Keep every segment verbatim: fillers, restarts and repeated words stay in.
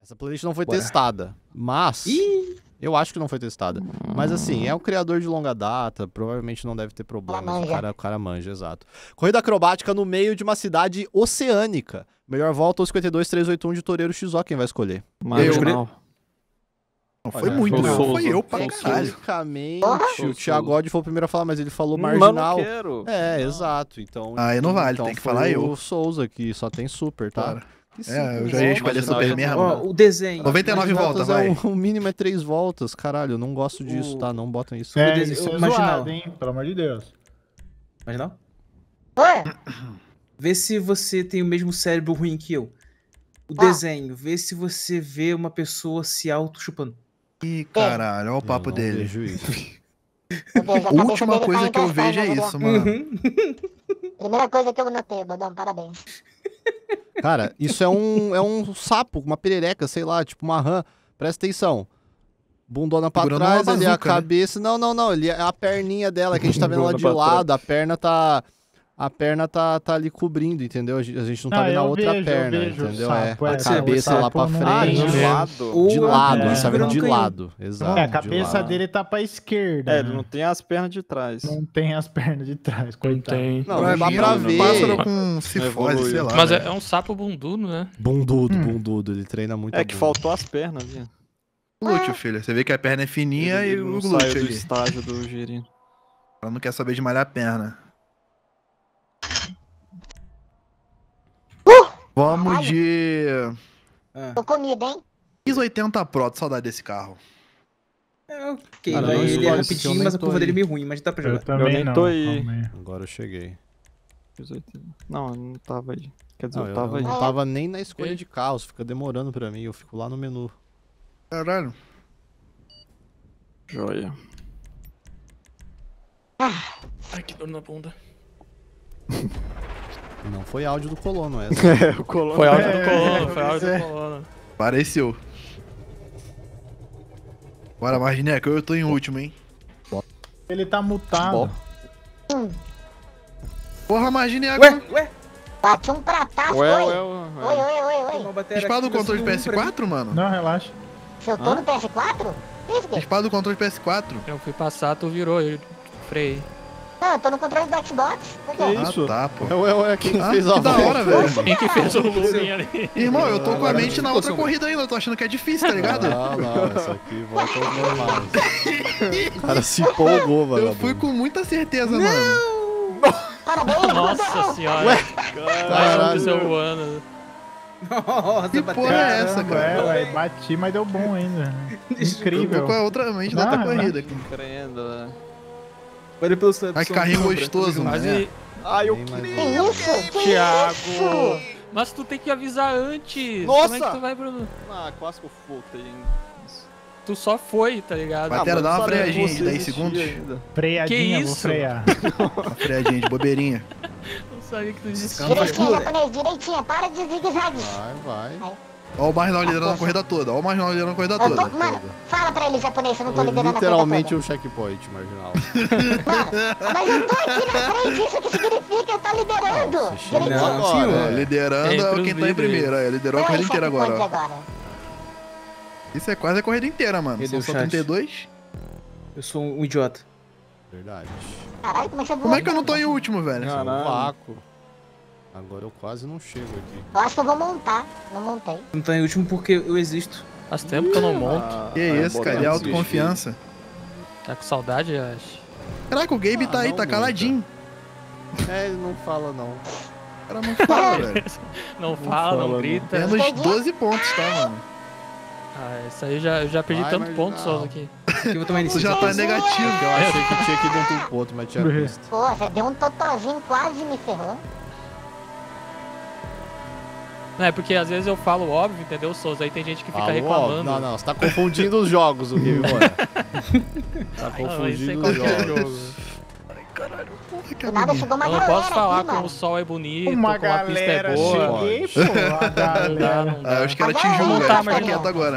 Essa playlist não foi Bora. testada, mas... Ih! Eu acho que não foi testada. Mas assim, é um criador de longa data, provavelmente não deve ter problemas. O cara, o cara manja, exato. Corrida acrobática no meio de uma cidade oceânica. Melhor volta aos cinquenta e dois, trezentos e oitenta e um de Toureiro X O, quem vai escolher? Marginal. Não foi Olha, muito, foi não. Souza. Foi eu pra Foi caralho. Basicamente, Foi o Thiago Souza. Odd foi o primeiro a falar, mas ele falou Mas marginal. não quero. É, Não. exato. Então, Aí não vale, então tem que foi falar o eu. Souza, que só tem super, tá? Claro. Que É, simples. eu já ia escolher Marginal super já- mesmo. Ó, o desenho. noventa e nove Mas voltas, é vai. um- O mínimo é três voltas, caralho. Eu não gosto disso, O- tá? Não botam isso. É, desenho- isso é marginal. zoado, hein? Pelo amor de Deus. Marginal? Oi? Vê se você tem o mesmo cérebro ruim que eu. O Ah. desenho, vê se você vê uma pessoa se auto-chupando. Ih, caralho, olha o papo Eu não dele. vejo isso. Eu vejo a A cabeça última dele coisa tá que eu encostando, vejo é entendeu? isso, mano. Uhum. Primeira coisa que eu notei, Bodão, parabéns. Cara, isso é um, é um sapo, uma perereca, sei lá, tipo uma rã. Presta atenção. Bundona pra Segurando trás, uma ali a bazuca, né? cabeça. Não, não, não. Ele é a perninha dela, que a gente tá vendo lá Bundona de pra lado. A perna tá. A perna tá, tá ali cobrindo, entendeu? A gente a gente não tá Ah, vendo a eu outra vejo, eu perna, vejo o entendeu? sapo, é, é, a o cabeça lá sapo pra não- frente. Ah, Não, de é. lado. Ou De é lado, uma a gente tá vendo branca de e- lado. Exato. É, a de cabeça lado. dele tá pra esquerda. É, né? ele não tem as pernas de trás. Não tem as pernas de trás, Não coitado. tem. Não, Pra não dá mim, pra é um ver. pássaro com cifose, evoluiu. sei lá. Mas é, velho. é um sapo bundudo, né? Bundudo, Hum. bundudo. Ele treina muito. É a que bunda. faltou as pernas, viu? Glúteo, filho. Você vê que a perna é fininha Ele e não o saiu glúteo do ali. estágio do girino. Ela não quer saber de malhar a perna. Vamos Caralho. de Tô comida, hein? X oitenta Pro, tô saudade desse carro. É, ok, Cara, vai, não ele é escolhe, porque eu rapidinho, nem mas a tô curva aí. dele é meio ruim, mas dá pra Eu jogar. também nem não. tô aí. calma aí. Agora eu cheguei. Não, eu não tava aí. Quer dizer, Não, eu eu, tava eu aí. não tava nem na escolha Ei. de carros. Fica demorando pra mim. Eu fico lá no menu. Caralho. Joia. Ai, que dor na bunda. Não foi áudio do colono essa. É, o colono. Foi áudio É, do colono, foi é. áudio do colono. Pareceu. Bora, Margineca, eu tô em último, hein? Ele tá mutado. Bom. Porra, Margineca. Ué, ué, Bati um prataço, Ué, oi. ué, Oi, ué. oi, oi, oi. uma bateria Espada do aqui, controle de mas P S um pra mim. quatro, mano? Não, relaxa. Se eu tô Hã? no P S quatro? Isso que? Espada do controle de P S quatro. Eu fui passar, tu virou, eu freiei. Não, eu tô no controle do Xbox. Por quê? Que isso? Ah, tá, pô. É, ué, ué, quem Ah, fez que a da volta? hora, velho. Quem que fez o looping ali? Irmão, eu tô com a Agora mente na ficou outra seu- corrida ainda, eu tô achando que é difícil, tá ligado? Não, não, essa aqui volta aos normais. O cara se empolgou, Eu vagabundo. fui com muita certeza, mano. Parabéns, Nossa Bodão. senhora. Ué, Ai, caralho. meu Deus, eu voando. Nossa, Que bateria. porra é essa, Caramba, cara? É, ué, bati, mas deu bom ainda. Eu Incrível. tô com a outra mente na Não, outra não. corrida aqui. Creendo, né? Olha pelo seu. Ai, que carrinho gostoso, mano. Quase. Ai, eu Tem mais Que um. isso? Que Thiago. isso? Mas tu tem que avisar antes. Nossa! Como é que tu vai, Bruno? Ah, quase que eu voltei. Tu só foi, tá ligado? Batera, dá uma sabia que freadinha de você dez existia segundos. ainda. Freadinha, Que vou isso? frear. Uma freadinha de bobeirinha. Não sabia que tu existia. Calma aí. Direitinho, japonês, direitinho. Para de zigue-zague. Vai, vai. Ó o Marginal liderando a corrida toda, ó o Marginal liderando a corrida Eu tô, toda. mano, fala pra ele, japonês, eu não tô Foi liderando a literalmente coisa um checkpoint marginal. toda. Mas eu tô aqui na frente, isso que significa eu tô liderando. Você chega Direitinho. Não, agora. senhor. Ó, liderando Entre é os quem tá em líderes. primeiro, é, liderou a Dois corrida inteira agora, checkpoints ó. agora. Isso é quase a corrida inteira, mano. Cadê São o só chat? trinta e dois. Eu sou um idiota. Verdade. Caralho, como é que você voou? Como é que eu não tô em último, velho? Isso é um Caralho. vácuo. Agora eu quase não chego aqui. Eu acho que eu vou montar. Não montei. Não tô em último porque eu existo. Faz tempo que eu não monto. Ah, Que ah, isso, botão cara, é de autoconfiança. Tá com saudade, acho. Caraca, o Gabe Ah, tá aí, não tá muita. caladinho. É, ele não fala não. O cara não fala, velho. Não fala, não fala, grita. Menos doze pontos, tá, mano? Ah, isso aí eu já, eu já perdi Vai, tanto marginal. ponto só aqui. Aqui eu vou tomar Isso iniciativa. já tá negativo. Eu achei que tinha que ir de um pro outro, mas tinha visto. Pô, você deu um totozinho, quase me ferrou. Não, é porque às vezes eu falo óbvio, entendeu, Souza? Aí tem gente que fica Falou, reclamando. Não, não, você tá confundindo os jogos, o Game Boy. Tá Ai, não, eu sei confundindo qual os que é o jogos. jogo. Que Do nada chegou uma Eu não galera posso falar aqui, como mano. o sol é bonito, Uma como a pista é galera, boa. cheguei, pô, a Não dá, galera. não dá. Ah, os caras te Agora julgam, não velho. tá, Fica mas quieto não. agora.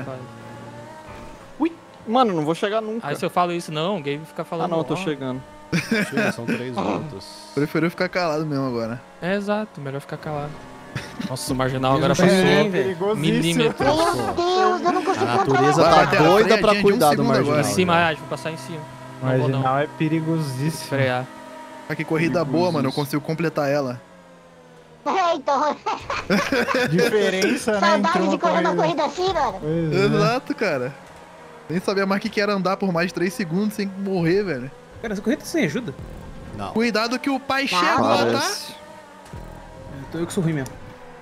Mano, não vou chegar nunca. Aí se eu falo isso, não, o Gabe fica falando. Ah não, eu tô ó. chegando. Chega, são três voltas. Preferiu ficar calado mesmo agora. É exato, melhor ficar calado. Nossa, o marginal agora Mesmo passou assim, velho. Perigosíssimo. milímetros. Meu Deus natureza Vai, tá Batera, doida freadinha pra de um cuidar do segundo marginal. agora. Em cima, né? ah, vou passar em cima. O Não vou não. marginal é perigosíssimo. Frear. Ah, que corrida boa, mano. Eu consigo completar ela. É, então. Diferença, né? Saudade Entre de uma correr uma corrida. corrida assim, mano. Pois é. Exato, cara. Nem sabia mais que que era andar por mais de três segundos sem morrer, velho. Cara, essa corrida sem ajuda. Não. Cuidado que o pai Não. chegou, tá? Parece. Então eu que sou ruim mesmo.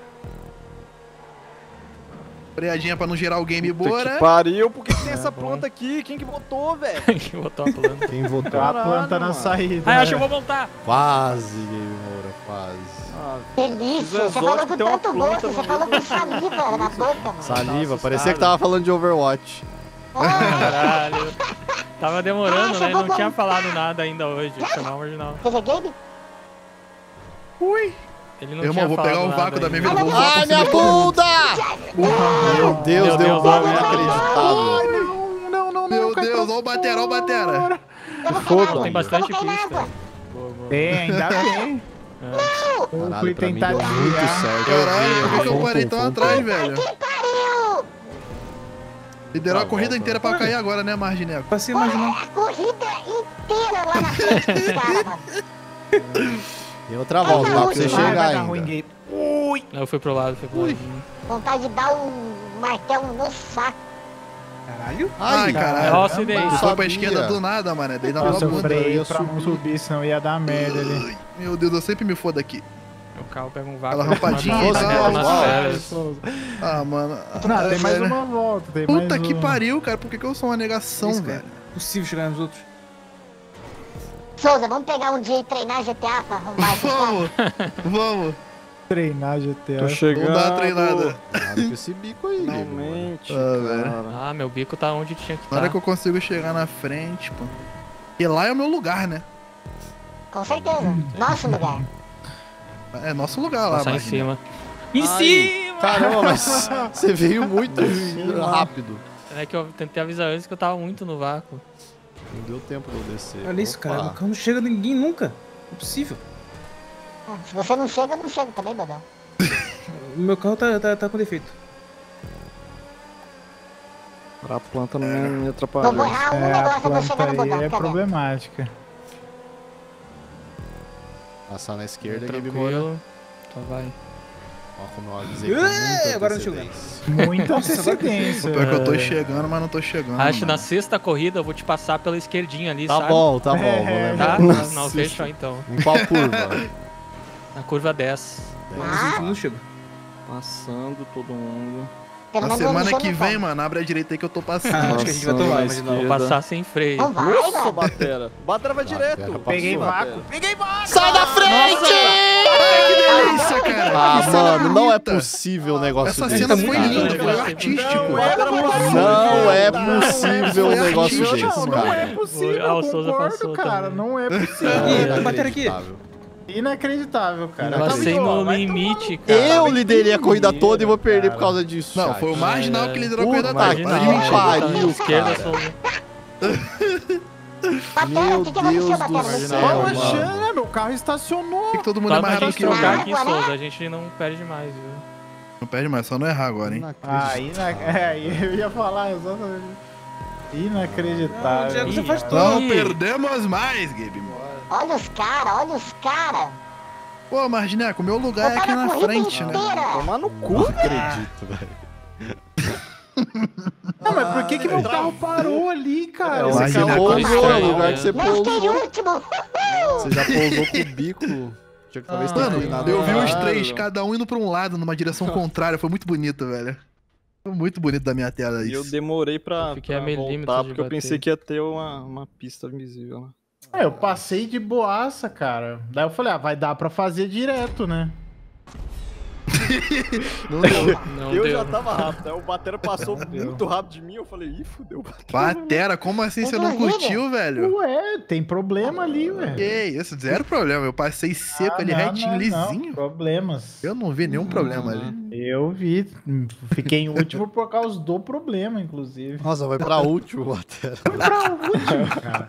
Freadinha pra não gerar o game Puta bora. que pariu, por que, que tem É, essa bom. planta aqui? Quem que botou, velho? Que botou a planta. Quem votou? Tá a Caralho, planta na mano. saída. Ah, eu acho né? que eu vou voltar. Quase, Game Moura, quase. Ah, Delícia. Os Você falou exóticos com tem uma tanto planta gosto, no você meio falou do- com saliva na boca, mano. Saliva, assustado. parecia que tava falando de Overwatch. Ah, Caralho. Tava demorando, Ah, né? chegou Não bom. tinha falado nada ainda hoje. Chamar o marginal. Você game? Ui. Ele não Irmão, tinha vou falado pegar o nada vácuo da minha ainda. vida. Vou voar Ai, por minha cima de todo mundo. bunda! Meu Deus, Meu deu Deus, um bagulho olha. inacreditável. Não, não, não, Meu não. cai Deus, pra olha o Batera, olha o Batera. Eu vou Fogo. cair na Tem água. bastante Eu vou cair na pista. água. Boa, boa. Tem, ainda bem. É. Eu fui Caralho, pra mim tentar deu muito desviar. certo. Caralho, por que que eu Fum, parei fum, tão fum, atrás, fum. velho? Que pariu! Liderou a Tá corrida bom, inteira tá pra cair agora, né, Margineco? Passei mais não. A corrida inteira lá na frente dos caras, mano. Tem outra volta, dá pra você Ai, Vai, chegar vai dar ruim, ainda. Gabe. Eu fui pro lado, fui pro lado. Vontade de dar um martelo no saco. Caralho. Ai, caralho. Ó, acidente. Tu foi sabia. pra esquerda do nada, mano. Daí na Nossa, tua eu bunda. freiei ia pra não subir. subir, senão ia dar merda ali. Ai, meu Deus, eu sempre me fodo aqui. O carro pega um vácuo. Aquela rampadinha uma e barra tal, nas uau. férias. Ah, mano. Não, Ah, tem mais velho. uma volta, tem Puta mais que uma. pariu, cara. Por que, que eu sou uma negação, Isso, cara. velho? Impossível chegar nos outros. Souza, vamos pegar um dia e treinar G T A pra arrumar esse cara. Vamos, vamos. Treinar G T A. Tô chegando. Vamos dar uma treinada. Cuidado com esse bico aí, Game Moura. Finalmente, Ah, velho. cara. Ah, meu bico tá onde tinha que Na hora estar. que eu consigo chegar na frente, pô. E lá é o meu lugar, né? Com certeza. Nosso lugar. É nosso lugar lá, Passar em Margineco. cima. Em Ai, cima! Caramba, mas você veio muito rápido. É que eu tentei avisar antes que eu tava muito no vácuo. Não deu tempo de eu descer. Olha isso, Opa. cara. No carro não chega ninguém nunca. Impossível. Ah, se você não chega, eu não chego também, Badão. O meu carro tá, tá, tá com defeito. Pra planta não me Vou atrapalhar. borrar um É, a negócio, eu vou planta chegar no aí botão. é Cadê? problemática. Passar na esquerda, Game Moura. Tranquilo. Então vai. Ó, como eu avisei com Ê, muita agora não chegou. antecedência. Muita Nossa, agora- antecedência. Pior que eu tô É. chegando, mas não tô chegando. Acho que na mano. sexta corrida eu vou te passar pela esquerdinha ali, Tá sabe? bom, tá bom. Vou É, levar. Tá? Nossa, Não, fechou então. Em qual curva? Na curva dez. Mas Ah, não chega. Passando todo mundo. pelo Na menos semana eu que não vem, tomo. mano, abre a direita aí que eu tô passando. Ah, acho que a gente vai tomar, mas não. Vou passar sem freio. Não vai, Nossa, mano. Batera. Batera vai Batera direto. passou. Peguei Batera. vácuo. Sai da frente! Delícia, cara. Ah, Que cena mano, não é bonita. possível um negócio Essa desse, cena foi cara. linda, foi Não, artístico. Batera passou. Não é Não, possível um foi negócio artístico, desse, Não, não cara. é possível, Ah, o eu Souza concordo, passou cara. também. Não é Não, possível. Ih, é bateram aqui. inacreditável. Inacreditável, cara. Eu passei Ó, no vai limite, cara. Eu liderei a corrida toda e vou perder por cara. causa disso. Não, chat. foi o marginal que liderou a Puta corrida toda. que Para de mentir. pariu, esquerda, cara. Souza. Batera, Meu o que que aconteceu, Deus Batera? do Me céu, fala. Ô, mano. Xana, meu carro estacionou. Por que que todo mundo é Só mais pra rápido gente que eu? trocar Água, aqui, né? Souza. A gente não perde mais, viu? Não perde mais, só não errar agora, hein? Aí, na... é, aí eu ia falar exatamente. Inacreditável. Não, Diego, você faz Ih, tudo. Não Ih. perdemos mais, Gabe. Olha os caras, olha os caras. Pô, Margineco, meu lugar é Eu aqui tava na corrida frente, né? inteira. Tomar no Não cu. acredito, velho. Não, mas por que que meu carro parou ali, cara? É, Esse você Imagina, carro- pousou estranho, no lugar né? que você Não fiquei pousou. último. Você já pousou com o bico. Tinha que talvez ter Ah, inclinado. Eu vi os Claro. três, cada um indo pra um lado, numa direção contrária. Foi muito bonito, velho. Foi muito bonito da minha tela E eu isso. demorei pra, Eu fiquei pra a milímetros voltar, de porque eu bater. pensei que ia ter uma, uma pista invisível, né? É, eu passei de boaça, cara. Daí eu falei, ah, vai dar pra fazer direto, né? Não deu. Não eu deu. já tava rápido, aí o Batera passou deu. muito rápido de mim, eu falei, ih, fudeu o Batera. Batera, como assim você não Inclusive- curtiu, velho? Ué, tem problema ali, velho. Que isso, zero problema. Eu passei seco Ah, ali, não, retinho, não, lisinho. não, problemas. Eu não vi nenhum problema ali. Eu vi. Fiquei em último por causa do problema, inclusive. Nossa, vai pra último, Batera. Pra último, cara.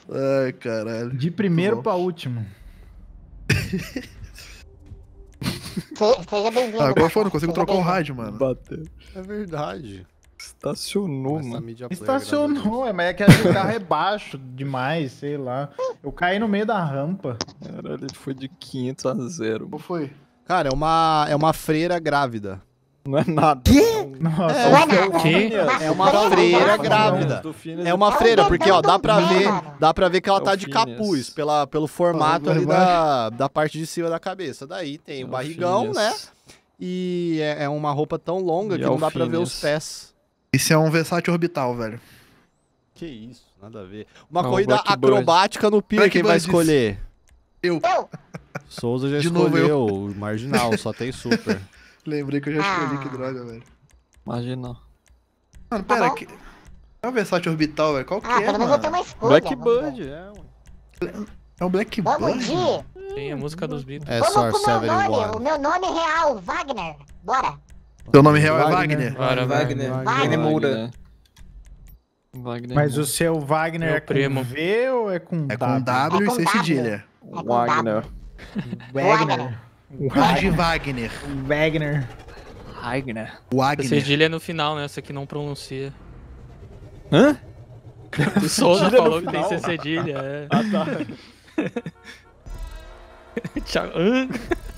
Ai, caralho. De primeiro bom. pra último. Se- Seja bem-vindo. Ah, qual foi? Não Batata, consigo seja trocar o bem-vindo. rádio, mano. Bateu. É verdade. Estacionou, Essa mano. mídia player, graças a Deus. Estacionou, é, mas é que o carro é baixo demais, sei lá. Eu caí no meio da rampa. Caralho, ele foi de quinhentos a zero. Qual foi? Cara, é uma, é uma freira grávida. Não é nada. Nossa, É, Não é nada. Que? É uma freira grávida. É uma freira, porque ó, dá pra ver, dá pra ver que ela É tá o de Phineas. capuz, pela, pelo formato Ah, ali vai da, da parte de cima da cabeça. Daí tem o É o barrigão, né? Phineas. E é, é uma roupa tão longa E que é não o dá pra ver os Phineas. pés. Isso é um Versátil orbital, velho. Que isso, nada a ver. Uma Não, corrida Blackbird. acrobática no pier, quem vai Blackbird. escolher? Eu. Eu. Souza já De novo escolheu, o marginal, só tem super. Lembrei que eu já escolhi, Ah. que droga, velho. Imagina. Mano, pera, bom. que... é um Versátil orbital, velho? Qual que Ah, é, pelo menos eu tenho mano? uma escolha. Blackbird, é, mano. É um Vamos Blackbird? de... Tem a música dos Beatles. É Vamos Sor com o meu nome. O setenta e um. meu nome real, Wagner. Bora. Seu nome real é Wagner. Wagner? Bora, Wagner. Wagner. Wagner Moura. Wagner. mas o Moura. seu Wagner Meu é com primo. V ou é com É com W É e com sem W. cedilha. É com Wagner. Wagner. Wagner Wagner. Wagner. Wagner. A Wagner. cedilha é no final, né? Essa aqui não pronuncia. Hã? O Souza Cedilha no falou que tem final? que ser cedilha, é. Ah, tá. Tchau. Hã?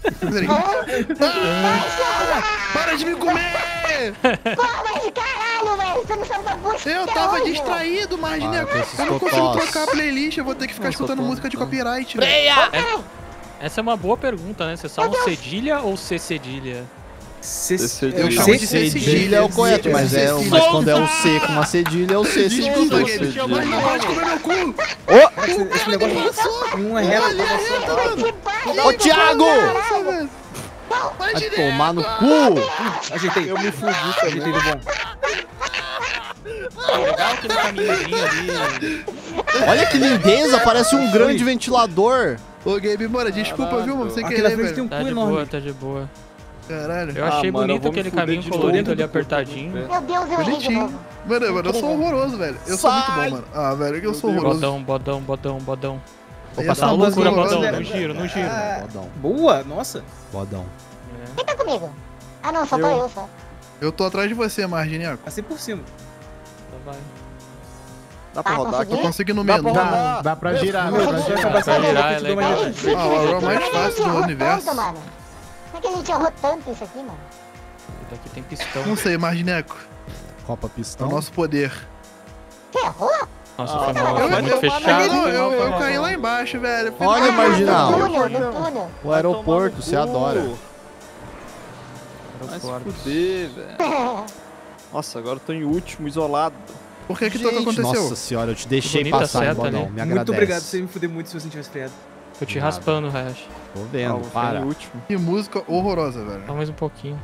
Para de me comer! Pô, mas caralho, velho. Você não sabe da música. Eu até tava hoje, distraído, Margineco. Para com esses Eu não consigo cocós. trocar a playlist, eu vou ter que ficar Não, escutando só tô- música de tá. copyright, velho. velho. Essa é uma boa pergunta, né? Vocês falam cedilha ou C cedilha? Eu chamo de C Cedilha cedilha. é o correto, mas, é, Cedilha. mas quando é um C com uma cedilha, é o C Desculpa, cedilha. Guilherme. Mas não pode comer meu cu. Esse, esse negócio não é reto. Que pariu, Ô, Thiago! Nossa, velho. Vai tomar no cu! Ajeitei. Eu me fudi também. Ajeitei do bom. Legal aquele caminhozinho ali. Olha que lindeza, parece um grande ventilador. Ô, Gabe, bora, desculpa, viu, mano? Sem Aqui na querer, frente tem velho. um Tá cu de enorme. boa, tá de boa. Caralho. Eu achei Ah, mano, eu bonito vou me aquele fuder caminho de colorido novo. ali apertadinho. Meu Deus, eu errei de Bonitinho. novo. Mano, mano, eu sou horroroso, velho. Eu sou muito bom, mano. Ah, velho, eu sou horroroso. Bodão, bodão, bodão, bodão. Vou Essa passar uma música loucura, eu gosto bodão. dela. No giro, no giro. Bodão, Boa, nossa. bodão. Quem tá comigo? Ah, não, só tô Eu. eu, só. Eu tô atrás de você, Margineco. Passei por cima. Então vai. Dá pra Tá rodar aqui? Eu conseguindo? consigo ir no Dá menu. pra Não. Dá, dá pra girar, dá pra Meu, girar. vai Pra girar, é te dou uma legal. ajuda. Ah, o Aurora mais Como é que a fácil gente do errou universo. tanto, mano? Como é que a gente errou tanto isso aqui, mano? Aqui tem pistão. Não sei, Margineco. Copa É o pistão. nosso poder. Você errou? Nossa, Ah, foi não, mal, Eu, foi eu, muito eu, fechado. não, foi eu, mal, foi eu mal, caí foi lá mal. embaixo, velho. Fiz- Olha, Ah, Marginal. No túnel, no túnel. O aeroporto, você adora. Vai se Aeroporto. fuder, velho. Nossa, agora eu tô em último, isolado. Por que que tudo Gente, aconteceu? Nossa senhora, eu te deixei bonita passar, hein, seta bodão. ali. Me Muito agradece. obrigado, você me fuder muito se você não tivesse freado. Tô te Nada. raspando, Hash. Tô Ah, vendo, vou ficar para. em último. Que música horrorosa, velho. Só mais um pouquinho.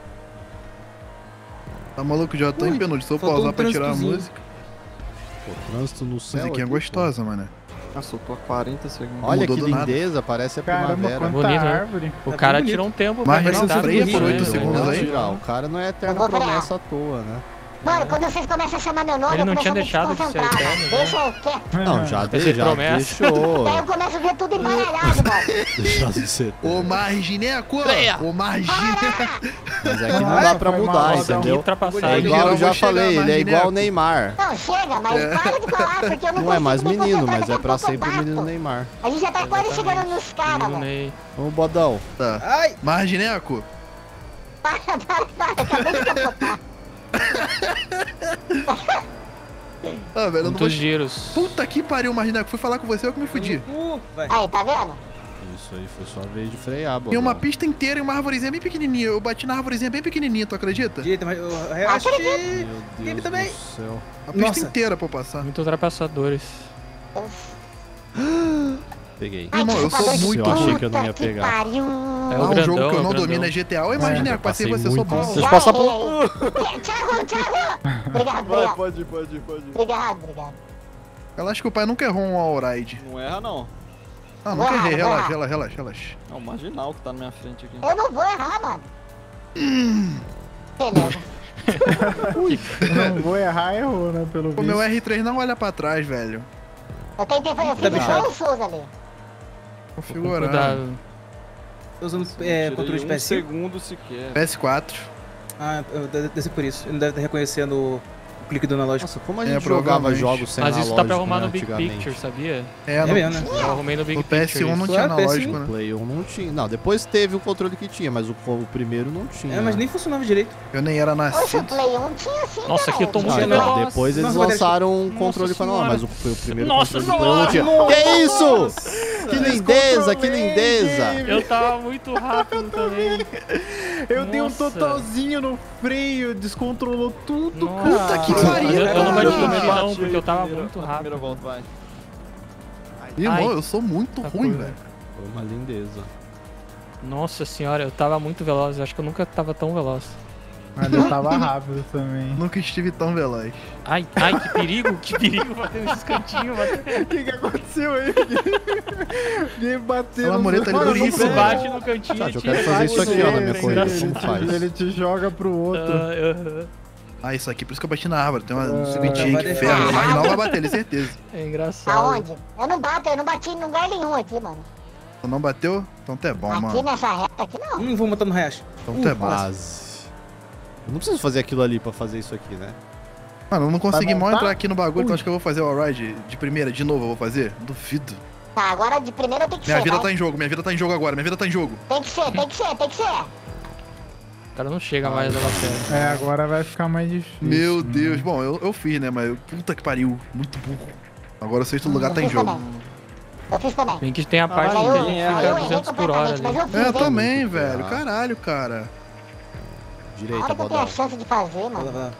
Tá maluco? Já tô em penúltimo. Se eu faltou pausar um pra tirar a trânsitozinho. música. Pô, trânsito no céu. Musiquinha aqui, gostosa, mano. Nossa, eu tô a quarenta segundos. pô. Olha Mudou que do nada. lindeza, parece a Caramba, primavera. quanta Bonito, né? árvore. O Tá cara bonito. tirou um tempo Mas pra não meditar freia nisso, por né? oito segundos Não, aí. tirar, o cara não é eterna Eu vou frear. promessa à toa, né? Mano, quando vocês começam a chamar meu nome, Ele eu não começo tinha a me deixado de ser desconcentrar, eterno, mano. né? Deixa eu quieto. Não, já, Fazer de, já promessa. deixou. Daí eu começo a ver tudo embaralhado, mano. Deixa de ser. Ô, Margineco! Freia! Ô, Margineco! Mas é que não dá pra Foi mal, mudar, Bodão. Que entendeu? ultrapassagem. É igual, eu Eu já vou chegar, falei, ele é Margineco. igual o Neymar. Não, chega, mas para de falar, porque eu não Não é mais consigo me menino, concentrar, mas é daqui pra a pouco eu sempre o menino bato. Neymar. A gente já tá quase chegando nos caras, Menino mano. Ney. Vamos, bodão. Tá. Ai! Margineco! Para, para, para, acabei de capotar. Ah, velho, eu não vou... Muitos giros. Puta que pariu, Margineco. Fui falar com você, eu que me fudi. Uh, vai. Aí, tá vendo? Isso aí foi sua vez de frear, bodão. Tem uma pista inteira e uma arvorezinha bem pequenininha. Eu bati na arvorezinha bem pequenininha, tu acredita? Direita, mas eu eu acho que... Meu Ele Deus também. do céu. A pista Nossa. inteira pra eu passar. Muito ultrapassadores. Peguei. Ai, Irmão, eu sou desculpa, muito Eu achei que eu não puta ia que pegar. pariu. É Ah, o um grandão, jogo que é eu o não grandão. domino é G T A. Ô, Margineco, eu passei passei você, sou muito. bom. Vocês Já passam por... errei. Thiago, Thiago. Obrigado, Vai, obrigado. pode ir, pode ir, pode ir. Obrigado, obrigado. Eu acho que o pai nunca errou um all-ride. Não erra, não. Ah, nunca Vai, errei. vai. Relaxa, relaxa, relaxa, relaxa. É o marginal que tá na minha frente aqui. Eu não vou errar, mano. Beleza. Não vou errar, errou, né? Pelo O meu visto. R três não olha pra trás, velho. Eu tentei fazer, eu Tá fiz igual bichado. o Souza ali. Configurado. Cuidado. Tô usando é, Tirei controle de um P S cinco. segundo sequer. P S quatro. Ah, eu- deve deve ser por isso. Ele não deve estar reconhecendo o clique do analógico. Nossa, como a É, gente jogava provavelmente. jogos sem Mas isso dá pra analógico, arrumar né, no Big antigamente. Picture, sabia? É, É no, mesmo, né? Eu arrumei no Big no P S Picture. um não isso. tinha Ué, P S um? analógico, No né? Play um não tinha. Não, depois teve o controle que tinha, mas o, o primeiro não tinha. É, mas nem funcionava direito. Eu nem era Poxa, o nascido. Play um tinha assim, Nossa, aqui eu tô cara. muito Ah, Não, não, veloz. depois eles Nossa, lançaram um Nossa controle com analógico, mas o, o primeiro Nossa controle do Play um não tinha. Nossa! Que isso? Que lindeza, que lindeza! Eu tava muito rápido também. Eu dei um Nossa. totalzinho no freio, descontrolou tudo, Nossa, cara. que eu, pariu, eu, eu não cara. bati no meio não, Bate porque aí, eu tava primeira- muito a rápido. Primeira volta, vai. Irmão, Ai. eu sou muito Tá ruim, coisa. velho. Foi uma lindeza. Nossa senhora, eu tava muito veloz. Acho que eu nunca tava tão veloz. Mas eu tava rápido também. Nunca estive tão veloz. Ai, ai, que perigo, que perigo bater nesses cantinhos. Bater. O que que aconteceu aí? Alguém bateu Ela no- mureta ali Mano, duríssima. não Bate no cantinho Tati, e eu tira. quero fazer isso aqui, ó, na minha Bate, corrida. engraçado. Como faz? Ele te joga pro outro. Ah, aham. Ah, isso aqui, por isso que eu bati na árvore. Tem uma Ah, sementinha vai que deixar. ferro. Mas não vai bater, ele, certeza. É engraçado. Aonde? Eu não bato, eu não bati em lugar nenhum aqui, mano. Tu não bateu? Então tá bom, Aqui mano. nessa reta aqui não. Hum, vou botar no riacho. Então tá bom. Quase. Eu não preciso fazer aquilo ali pra fazer isso aqui, né? Mano, eu não consegui Vai mal montar? entrar aqui no bagulho, então acho que eu vou fazer o ride de primeira, de novo eu vou fazer? Duvido. Tá, agora de primeira tem que Minha ser, vida vai. tá em jogo, minha vida tá em jogo agora, minha vida tá em jogo. Tem que ser, tem que ser, tem que ser. O cara não chega mais na bateria. É, agora vai ficar mais difícil. Meu né? Deus, bom, eu, eu fiz, né, mas eu- puta que pariu, muito burro. Agora o sexto lugar Eu tá em fiz jogo. também. Eu fiz também. Bem que tem a parte Aí que eu, ele aí fica eu errei duzentos por hora completamente, mas ali. eu fiz, É, eu hein? também, Muito velho, errado. caralho, cara. A Direita, hora que eu tenho a Bodão. chance de fazer, Vai lá, mano. vai lá.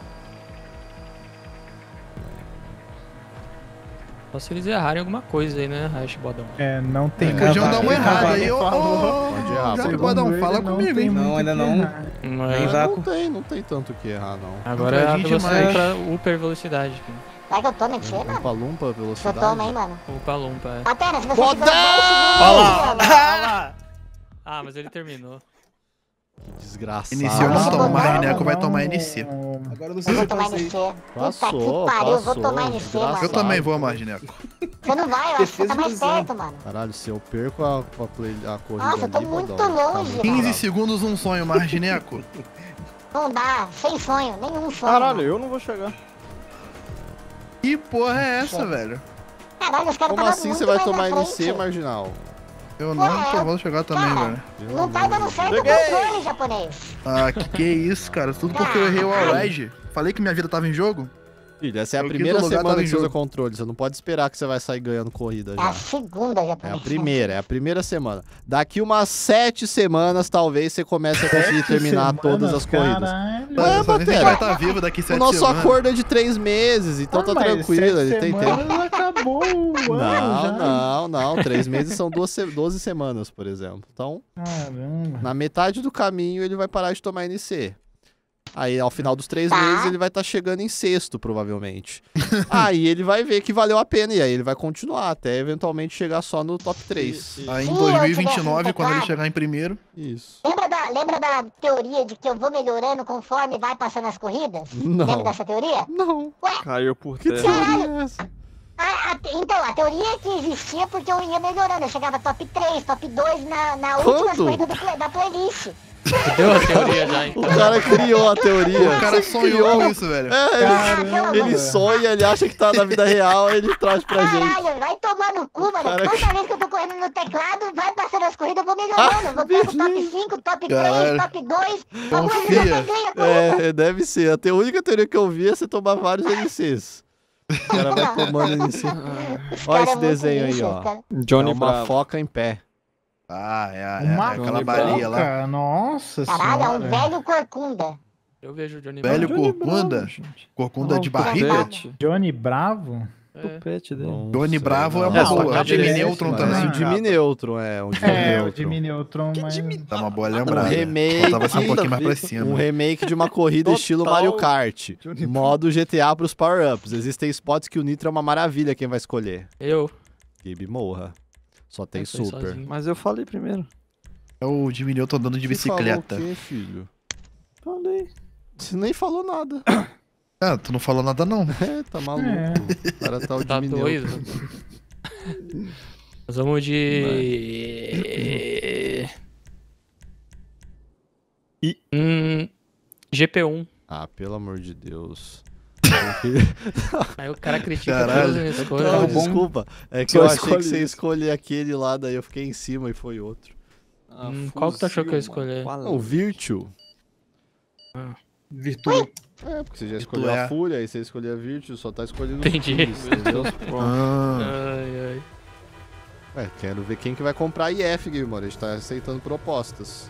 Só se eles errarem alguma coisa aí, né, Rash Bodão? É, não tem É, podiam como. dar uma errada aí, ô, Falou. ô, Pode errar, já pode que pode dar um, Segundo fala ele, não comigo, tem hein. Não, muito ainda que não. errar. Não Tem é... vácuo. Não tem, não tem tanto o que errar, não. Agora é a Compradinho velocidade demais. pra upper velocidade. aqui. Será que eu tomo em você, mano? Lumpa, lumpa, Eu velocidade. tomo, hein, mano. Opa, lumpa, é. Apenas, se você Bodão! segurar dez segundos, Olha lá, mano. olha lá. Ah, mas ele terminou. Desgraçado. Iniciou não Ah, toma, não, Gineco vai não. tomar N C. Agora eu não Eu sei vou se eu tomar passei. N C. Puta Passou, que pariu, eu vou passou, tomar N C, desgraçado. mano. Eu também vou amar, Gineco. Você não vai, eu acho que você tá mais Defesa perto, mano. Caralho, se eu perco a, a, play, a corrida Nossa, eu tô ali, muito Bodão, tá longe, muito quinze bravo. segundos, um sonho, Mar Gineco. Não dá, sem sonho, nenhum sonho. Caralho, mano. eu não vou chegar. Que porra é essa, velho? Caralho, os caras Como tava assim muito você vai mais tomar na N C, frente. marginal? Eu não tô, vou chegar também, Cara, velho. Não tá dando certo o Cheguei. controle, japonês. Ah, que que é isso, cara? Tudo porque eu errei o all-ride. Falei que minha vida tava em jogo? Filho, essa é a O quinto primeira lugar semana tava em que você usa jogo. controle. Você não pode esperar que você vai sair ganhando corrida É a já. segunda, É japonês. a primeira, é a primeira semana. Daqui umas sete semanas, talvez, você comece a conseguir terminar todas as corridas. Caralho. Não é, Só nem se a gente Batera. vai estar vivo daqui O sete nosso semanas. acordo é de três meses, então Ah, tá mas tranquilo, sete ele tem semanas tempo. acabou o ano Não, já. não, não. Três meses são duas se- doze semanas, por exemplo. Então, Caramba. na metade do caminho, ele vai parar de tomar N C. Aí, ao final dos três Tá. meses, ele vai estar chegando em sexto, provavelmente. Aí ele vai ver que valeu a pena, e aí ele vai continuar, até eventualmente chegar só no top três. Aí em Ih, eu dois mil e tivesse vinte e nove, quando ele teclado. chegar em primeiro. Isso. Lembra da, lembra da teoria de que eu vou melhorando conforme vai passando as corridas? Não. Lembra dessa teoria? Não. Caiu por Que terra. teoria é essa? A- a te- então, a teoria é que existia porque eu ia melhorando. Eu chegava top três, top dois na, na Quando? última corrida do play- da playlist. Deu a teoria já, O então. cara criou a teoria. O cara sonhou com isso, velho. É, ele, Caramba. ele sonha, ele acha que tá na vida real, ele traz pra gente. Caralho, vai tomar no cu, mano. Cara, Toda vez que eu tô correndo no teclado, vai passando as corridas, eu vou melhorando. Ah, vou pegar o top beleza. cinco, top Caralho. três, top dois. Confia. Alguma vez eu ganho a corrida. É, deve ser. Até a única teoria que eu vi é você tomar vários N Cs. O cara vai tomando N C. Os Olha cara esse é muito desenho aí, lixo, ó. cara. Johnny é uma Bravo. foca em pé. Ah, é, é, Uma é aquela Johnny baleia lá. Cara, nossa Caralho, é um senhora. velho corcunda. Eu vejo o Johnny Velho Bravo. corcunda. Corcunda de Olha o barriga. tupete. Johnny Bravo? É. Tupete dele. Não Johnny sei, Bravo é não. uma É, boa. só O que Jimmy é Neutron Parece também. o Jimmy Neutron, é. Um Jimmy É, o Neutron. Jimmy Neutron, mas... Tá uma boa Um lembrada. remake, Faltava ser um pouquinho mais pra um cima. remake de uma corrida Total estilo Mario Kart. Johnny Modo G T A pros power-ups. Existem spots que o Nitro é uma maravilha quem vai escolher. Eu. Gabe morra. Só tem Eu fui super. sozinho. Mas eu falei primeiro. É o Jimmy Neutron andando de Você falou bicicleta. o quê, filho? Falei. Você nem falou nada. Ah, tu não falou nada não. É, tá maluco. É. O cara tá o Tá Jimmy doido. Neutron. Nós vamos de... Hum, G P um. Ah, pelo amor de Deus. Aí o cara critica Caralho. todas as minhas escolhas. Não, né? desculpa. É que Só eu achei escolhe que você ia isso. escolher aquele lá, daí eu fiquei em cima e foi outro. Ah, Hum, qual que tu achou que eu ia fuzil, mano. escolher? Qual? Não, o Virtue. Virtua. É, porque você já E tu escolheu é? a Fúria, aí você escolheu a Virtue, só tá escolhendo Entendi. os entendeu? Ah, Ai, ai. Ué, quero ver quem que vai comprar I F, Guilherme. A gente tá aceitando propostas.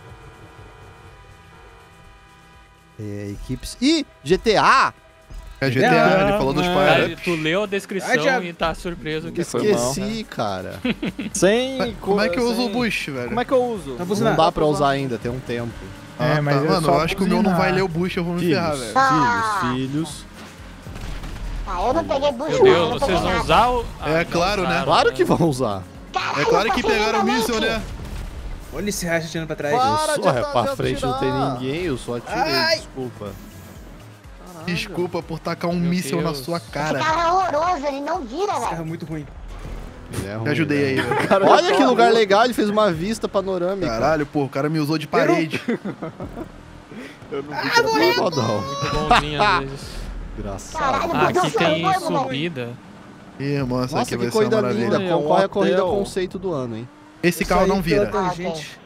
É, equipes. Ih, G T A! é G T A, ele falou dos Não, Cara, Fire tu leu a descrição Ah, já- e tá surpreso que Foi mal. Esqueci, cara. Sem. Como é que eu uso sem- o boost, velho? Como é que eu uso? Tá Não buzinando. dá pra usar ainda, tem um tempo. É, Ah, mas tá. é Mano, só eu acho que o meu não buzinar. vai ler o boost, eu vou me ferrar, Filhos, velho. filhos, filhos. Ah, eu não peguei bucho, Meu não, Deus, eu não vocês peguei vão nada. usar o. Ah, É não claro, né? usaram, Claro que vão usar. Caralho, É claro eu que passei pegaram o lindamente. míssil, né? Olha esse racha tirando pra trás. Eu Para sou, de é, atirar, pra de frente não tem atirar. ninguém, eu só atirei, Ai. desculpa. Desculpa por tacar um Meu míssil na Deus. sua Esse cara. carro é horroroso, ele não vira, Esse carro é velho. muito ruim. Ele é ruim, Me ajudei aí, né? velho. Cara, Olha já que tá lugar louco. legal, ele fez uma vista panorâmica. Caralho, pô, o cara me usou de parede. Eu não vi Ah, que era morri. pra- Fodão. Muito bonzinho às vezes. Engraçado. Caralho, Ah, mudou aqui o seu tem corpo, mano. subida. Ih, irmão, essa Nossa, aqui que vai ser uma corrida maravilha. linda. Olha, é um Concorre a corrida hotel. conceito do ano, hein? Esse Eu carro saí não vira. pela Ah, tangente.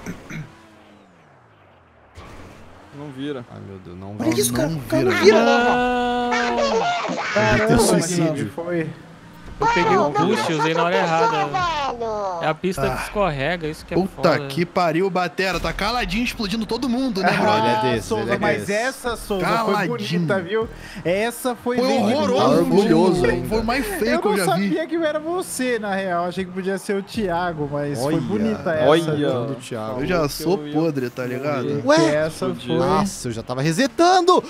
Não vira. Ai, meu Deus, não Olha vai. isso, cara. não O carro vira. não vira. Não! Caramba, suicídio. Foi. Eu peguei o Não, não boost e virou usei na hora só outra errada. pessoa, velho. É a pista Ah. que escorrega, isso que é Puta foda. que pariu, Batera. Tá caladinho explodindo todo mundo, né, Ah, brother? ele é desse, Souza, ele é mas desse. essa, Souza, foi Caladinho. bonita, viu? Essa foi, Foi bem horroroso. Tá orgulhoso foi, ainda. foi o mais feio Eu que eu não já vi. sabia que era você, na real. Achei que podia ser o Thiago, mas Olha, foi bonita essa. olha. viu? do Thiago. Eu já que sou eu ia podre, tá ligado? morrer. Ué? Que essa Fudido. foi. Nossa, eu já tava resetando!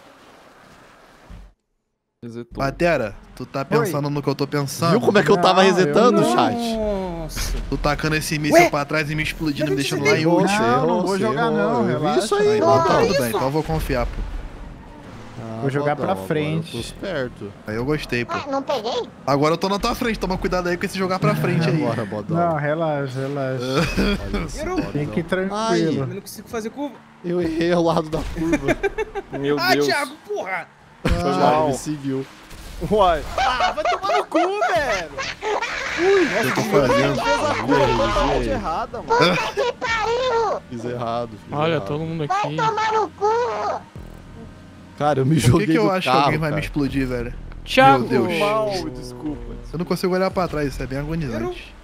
Resetou. Batera, tu tá pensando no que eu tô pensando? Viu como é que eu tava Não, eu resetando, não. chat? Nossa. Tu tacando esse míssil Ué? pra trás e me explodindo, Eu me não deixando te lá em Errou, último. você Não, errou, não vou você jogar errou. não, Eu vi relaxa. isso aí, Aí, então mano. tá, tudo isso? bem, então eu vou confiar, pô. Ah, Vou jogar Bodão, pra agora frente. Eu tô esperto. Aí eu gostei, pô. Ah, não peguei? Agora eu tô na tua frente, toma cuidado aí com esse jogar pra frente aí. Agora, Bodão. Não, relaxa, relaxa. Olha esse Eu não- Bodão. Fique Eu tranquilo. não consigo fazer curva. Eu errei ao lado da curva. Meu Ah, Deus. Thiago, porra. Foi Ah, mal. ele seguiu. Uai. Ah, vai tomar no cu, velho. Eu tô fazendo. Fez a curva totalmente errada, mano. Que pariu! Fiz errado. Fiz Olha, errado. todo mundo Vai aqui. tomar no cu! Cara, eu me Por joguei que, que eu do acho carro, que alguém vai cara. me explodir, velho? Thiago! Meu Deus. Mal, desculpa. Eu não consigo olhar pra trás, isso é bem agonizante.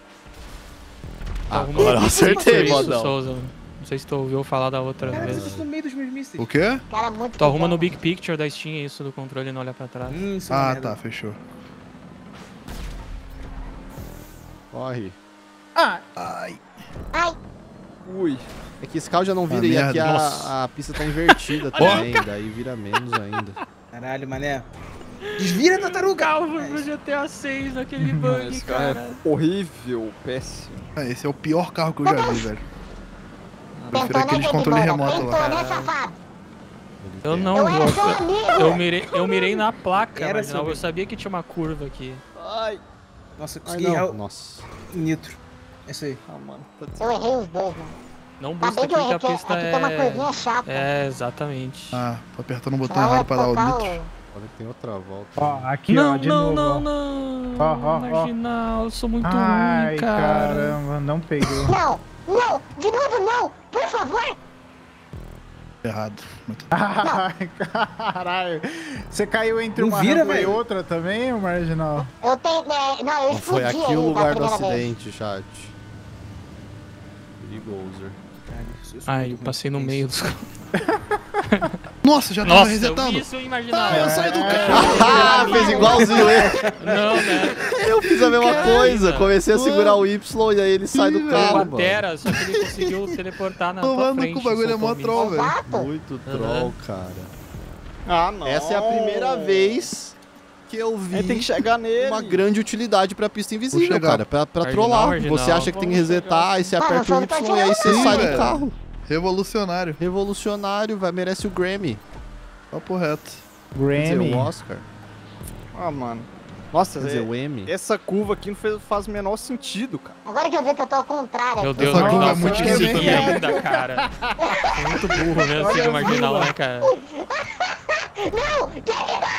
Agora eu acertei, Isso, Bodão. Souza. Não sei se tu ouviu falar da outra Cara, vez. vocês estão no meio dos meus mísseis. O quê? Cara, muito Tu arruma no pequeno. Big Picture da Steam isso do controle e não olha pra trás. Hum, isso é uma Ah, merda. tá, fechou. Corre. Ah, Ai. Ai, Ui. É que esse carro já não vira Ah, e aqui merda. a, a pista tá invertida também, daí vira menos ainda. Caralho, mané. Desvira, tartaruga! Carro foi pro G T A seis naquele bug, Esse carro cara. é horrível, péssimo. Ah, esse é o pior carro que eu já vi, velho. Prefiro tentou, aquele né, de controle Baby Bola? remoto Tentou, lá. né, safado? Eu não, Eu era seu eu, amigo! eu, mirei, eu mirei na placa, Era mas seu não, eu amigo. sabia que tinha uma curva aqui. Ai. Nossa, eu Ai, consegui errar não. o Nossa. nitro. É isso aí. Ah, mano. Tá Eu errei os dois, mano. Não Tá busca bem que aqui eu que errei, a porque pista aqui tem uma curvinha é... chata. É, exatamente. Ah, tô apertando o botão Senão eu ia errado pra dar o tocar nitro. Olha que tem outra volta. ó, aqui, não, ó, de não, novo. não, ó. não, Ó, ó, ó. Marginal, eu sou muito Ai, ruim, cara. caramba, não pegou. Não, não, de novo não, por favor. Errado. Muito... Ai, caralho. Você caiu entre Não uma vira, rampa e velho. outra também, o Marginal? Eu tenho, é, não, eu Não foi explodi aqui o ele lugar da do primeira vez. acidente, chat. Perigoso. Caralho, eu sou Ai, muito eu ruim passei no com meio isso. dos... Nossa, já tava Nossa, eu resetando. vi isso imaginal. Ah, eu saí do É. carro. Ah, fez igualzinho ele. Não, né? Eu fiz a mesma Cara, coisa. Comecei a segurar o Y e aí ele sai do O carro, mano. Batera, só que ele conseguiu teleportar na tua Tomando frente. com o bagulho é mó soltou troll, velho. Exato. Muito troll, cara. Ah, não. Essa é a primeira vez que eu vi Aí tem que chegar nele. uma grande utilidade pra pista invisível, chegar. cara. Pra, pra Marginal, trollar. marginal. Você acha que tem que Vamos resetar, chegar. aí você Ah, aperta não o foi pra Y e aí você Sim, sai velho. do carro. Revolucionário. Revolucionário, vai, merece o Grammy. Papo reto. Quer dizer, Grammy. o Oscar. Ah, mano. Nossa, Quer dizer, é- o M. essa curva aqui não fez, faz o menor sentido, cara. Agora que eu vi que eu tô ao contrário Meu aqui. Deus, Essa marginal, curva é foi muito conseguir esquisita. ainda, cara. Foi muito burro mesmo seguir marginal, né, cara? Não! Que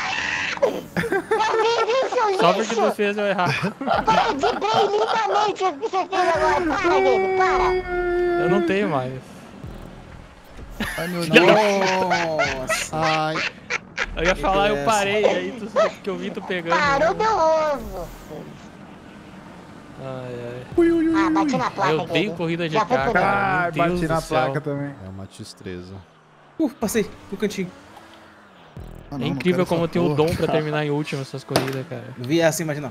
eu vi, viu, seu Só porque lixo? tu fez eu errar. Eu vibrei lindamente o que você fez agora. Para, Gabe, para. Eu não tenho mais. Ai, meu Deus. Nossa. Ai, Eu ia falar, eu essa? parei, aí tu, que eu vi tu pegando. Parou meu ovo. Ai, ai. Ah, bati na placa, Eu Gabe. odeio corrida de Já foi carro, por cara. Ah, Meu Deus bati do na céu. placa também. é uma destreza. Uh, passei no cantinho. Ah, É não, não incrível quero como eu essa tenho o porra. dom pra terminar em último essas corridas, cara. Eu vi essa, imagina.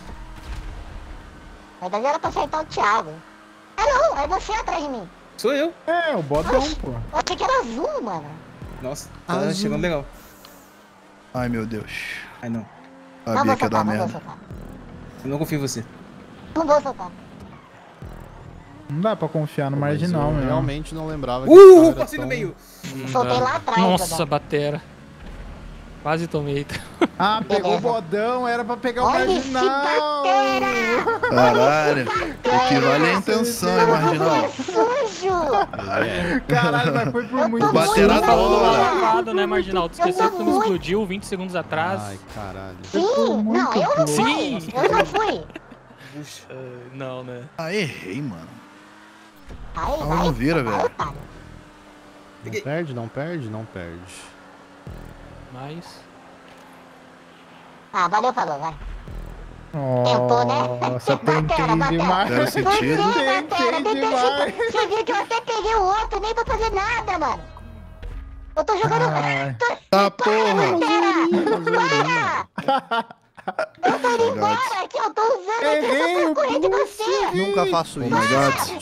Na verdade era pra acertar o Thiago. Ah, não, é você atrás de mim. Sou eu. É, o botão, pô. Eu achei que era azul, mano. Nossa, tá Azul. chegando legal. Ai, meu Deus. Ai, não. Não Sabia vou que ia dar soltar, não vou merda. soltar. Eu não confio em você. Não vou soltar. Não dá pra confiar no Mas marginal, eu meu. realmente não lembrava que o carro Uh, era passei no tão- meio. Não Soltei dá. lá atrás, Nossa, Dodô. batera. Quase tomei. Ah, pegou o Beleza. bodão, era pra pegar o Olha esse marginal. batera! Caralho. Equivale à intenção, hein, marginal. Sujo! É. Caralho, mas foi por muito. Baterá muito da Falou do hora. gravado, né, Marginal? Tu Eu esqueceu que tu me tô explodiu vinte segundos atrás. Ai, caralho. Sim, não, eu não fui. Sim. Eu não fui. Ah, não, né? Ah, errei, mano. Aí, Ah, vai. não vira, vai, velho. otário. Não perde, não perde, não perde. Mas... Ah, valeu, falou, vai. Tentou, né? Nossa, Batera, tentei batera. demais. Zero Você, sentido. batera, Tentei tentei demais. ficar- Você viu que eu até peguei o outro, nem pra fazer nada, mano. Eu tô jogando... Ai. Tá, porra. Batera! Eu tô indo embora aqui, eu tô usando aqui, eu Errei só o tô correndo de você. Nunca faço Oh isso. my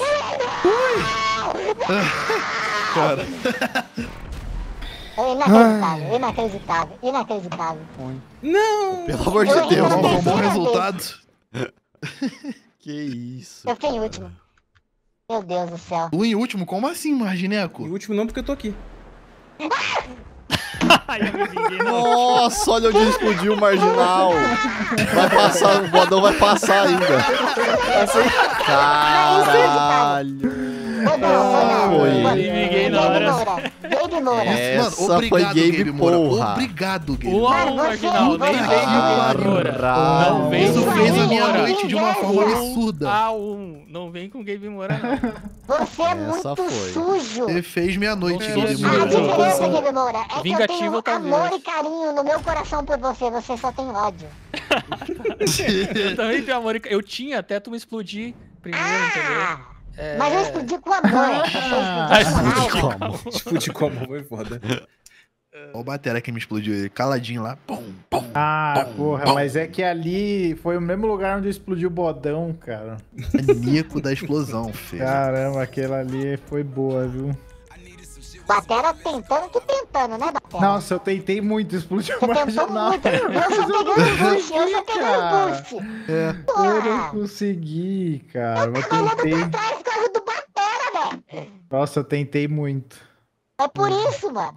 god. Cara, É inacreditável, inacreditável, inacreditável. Não! Pelo amor de Eu Deus. ainda não foi um bom Terceira resultado. Que isso. Eu fiquei em último. Meu Deus do céu. Tu em último? Como assim, Margineco? E o último não, porque eu tô aqui. Ai, eu me vinguei, não. Nossa, olha onde explodiu o marginal. Vai passar, o bodão vai passar ainda. Caralho. Foi não, foi não. Foi. Foi. Me vinguei na Gabe hora. Moura, Gabe Moura. É. Mano, Essa obrigado, foi Gabe, Gabe Moura. porra. Obrigado, Gabe. Um a Mano, um, você- Marginal. Nem você- vem com Gabe Moura. Caralho. Não vem Isso com fez a Gabe minha Moura. noite de uma forma Um absurda. A um. Não vem com Gabe Moura, não. Você é Essa muito foi. sujo. Você fez minha noite, É, Gabe sujo. A Moura. diferença, Gabe Moura, é que eu Vingativo, tenho talvez. amor e carinho no meu coração por você. Você só tem ódio. Eu também tenho amor. e ca- Eu tinha até tu me explodir primeiro, entendeu? Ah, É... mas eu explodi com amor. Você Ah, explodiu com explodiu. raiva. Dispude como, foi foda. Olha o batera que me explodiu ele, caladinho lá. Pum, pum. Ah, porra, mas é que ali foi o mesmo lugar onde explodiu o bodão, cara. Maníaco da explosão, filho. Caramba, aquela ali foi boa, viu? Batera tentando que tentando, né, Batera? Nossa, eu tentei muito explodir o Você tentou marginal. muito. Eu só pegando boost, eu só pegando Cara. boost. É. Eu não Porra. consegui, cara. Eu Tô olhando tentei. pra trás por causa do Batera, velho. Nossa, eu tentei muito. É por isso, mano.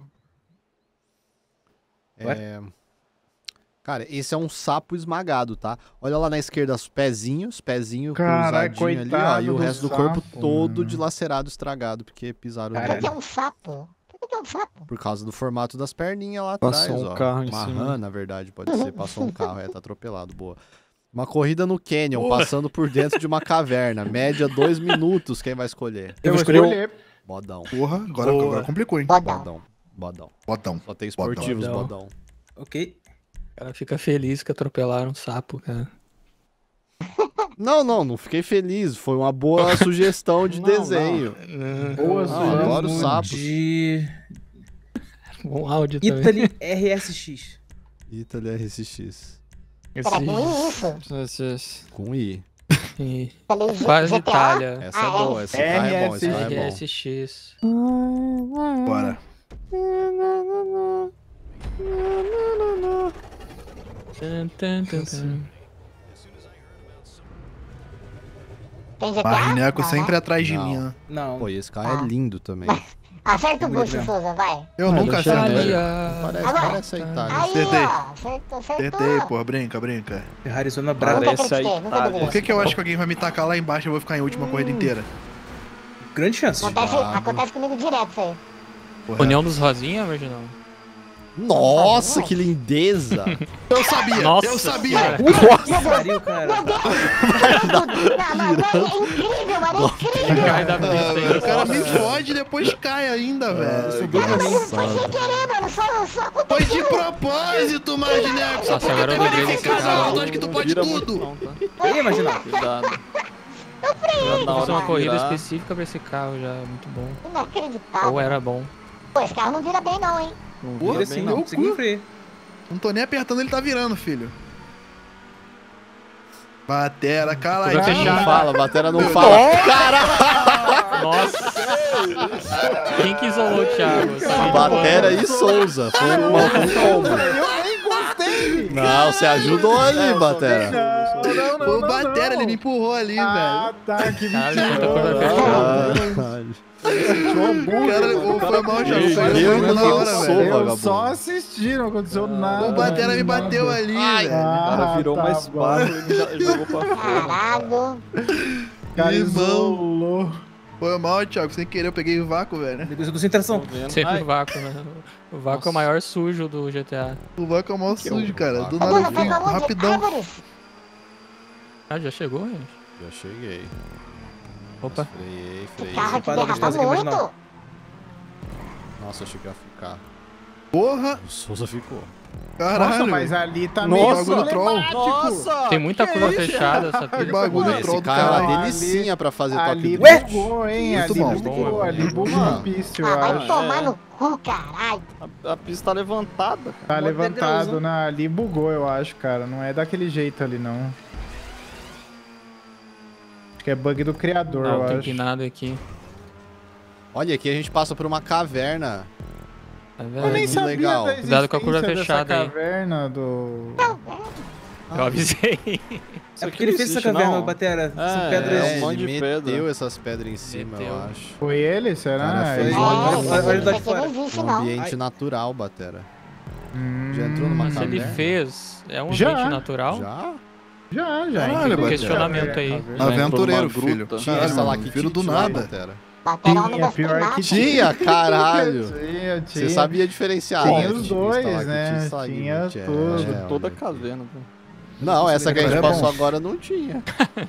É... Cara, esse é um sapo esmagado, tá? Olha lá na esquerda os pezinhos, pezinho Caralho, cruzadinho ali, ó. coitado E o do resto do sapo, corpo todo mano. dilacerado, estragado, porque pisaram Por nele. que é um sapo? Por que é um sapo? Por causa do formato das perninhas lá Passou atrás, um ó. carro em Uma cima. rã, na verdade, pode ser. Passou um carro, é, tá atropelado, boa. Uma corrida no Canyon, passando por dentro de uma caverna. Média dois minutos, quem vai escolher? Eu vou vou escolher um- escolher. Bodão. Porra, agora, Boa. agora complicou, hein? Bodão. Bodão. Bodão. Botão. Só tem esportivos, Bodão. bodão. Ok. O cara fica feliz que atropelaram um sapo, cara. Não, não, não fiquei feliz. Foi uma boa sugestão de Não, desenho. Boa, Não, adoro Vamos sapos. de Um áudio também. Italy R S X. Italy R S X. Será que é isso? Esse- esse- Com I. E Falei quase G T A? Itália. Essa é Ah, boa, esse carro é bom, esse carro é R bom. S X. Bora. Tan, tan, tan, tan. Tem G T A? Margineco Não, sempre né? atrás de Não. mim, né? Não. Pô, e esse carro é lindo também. Acerta o bucho, Souza, vai. Eu nunca deixa acerto, eu ver. velho. Parece, Agora. parece a Itália. Aí, Acertei. ó. Acertou, acertou. Acertei, porra. Brinca, brinca. Ferrari zona brava. Nunca Parece a acreditei, nunca Itália. duvidei. Por que que eu acho que alguém vai me tacar lá embaixo e eu vou ficar em última corrida inteira? Grande chance. Acontece, Bravo. acontece comigo direto isso aí. Porra. União dos Rosinha, Virginão? Nossa, que lindeza! Eu sabia, Nossa eu sabia. senhora. Pariu, cara. Meu Deus! Não, mano, é incrível, mano, é incrível! Cai da Ah, pista velho, aí. o cara me fode e depois cai ainda, velho. Foi sem querer, mano, só, só Foi de propósito, Magineco. Só Nossa, porque agora eu tem lembrei uma desse verificação, carro. eu acho que tu Não pode vira tudo. muito não, tá? Aí, imagina. Cuidado. eu freiei, Na hora Fiz uma de corrida virar. específica pra esse carro já, muito bom. inacreditável. Ou era bom. Pô, esse carro não vira bem não, hein? Não Porra, vira Vira bem, assim, não. não consegui freio. Não tô nem apertando, ele tá virando, filho. Batera, cala aí. Vai Não fechar. fala, batera não fala. Nossa! Quem que isolou o Thiago? Você Batera e Souza. Foi um foi um combo. Eu nem gostei! Não, você ajudou ali, batera. Não, não, não, Foi o não, Batera, não. ele me empurrou ali, Ah, tá, que Caralho, mentira. quanta coisa fechada. velho. Cara, ô, foi mal, Thiago. Eu- Foi eu muito na não hora, sou, velho. Eu vagabundo. só assisti, não aconteceu nada. O Batera me bateu nada. ali, velho. O cara Ah, virou tá mais bom. barro e já jogou pra fora. Caralho. Cara, Irmão. isolou. Foi mal, Thiago. Sem querer, eu peguei o vácuo, velho. Depois da concentração. Tô vendo. Sempre Ai, o vácuo, né? O vácuo é o maior sujo do G T A. O vácuo é o maior sujo, cara. Do vácuo? nada Pô, eu foi fui pra onde? rapidão. Árvores. Ah, já chegou, gente? Já cheguei. Opa. Freiei, Esse freiei. carro aqui Para derrapa gostosa aqui, muito. marginal. Nossa, achei que ia ficar. Porra, O Souza ficou. caralho. Nossa, mas ali tá Nossa, meio bagulho troll. problemático. Tem muita curva isso? fechada essa Que pista. bagulho Esse troll do carro é caralho. uma delicinha pra fazer Ali top drift. bugou, hein? Muito ali bom. bugou, ali bugou Mano. a pista, eu Ah, vai acho. tomar é. no cu, caralho. A, a pista tá levantada, cara. Tá Mó levantado, degrauzão. né? Ali bugou, eu acho, cara. Não é daquele jeito ali, não. Acho que é bug do criador, Não, eu tem acho. empinado aqui. Olha, aqui a gente passa por uma caverna. Tá Eu vendo? nem muito sabia legal. da Cuidado com a curva existência fechada dessa aí. caverna do... Eu avisei. É porque ele fez essa caverna, o Batera. São É, pedras. é um monte ele de meteu pedra. essas pedras em cima, eu Meteu. acho. Foi ele, será? Cara, fez Ele- um É, monte de isso olha- olha aqui daqui fora. não existe, Um não. ambiente Ai. natural, batera. Hum, Já entrou numa Mas se ele caverna? fez, é um Já. ambiente natural? Já? Já, já. Caralho, incrível. Batera. Questionamento aí. Aventureiro, Entrou numa filho. gruta. Tinha Caralho, essa lá mano, que viro do tinha lá, nada. batera. Batera homem Tinha, das pior que primatas. Tinha, caralho. Tinha, Você tinha. sabia diferenciar, Tinha né? os Que tinha dois, estalactite, né? estalagmite, Tinha é, tudo. é, Toda olha aqui. caverna. velho. Não, essa que a gente É bom. passou agora não tinha.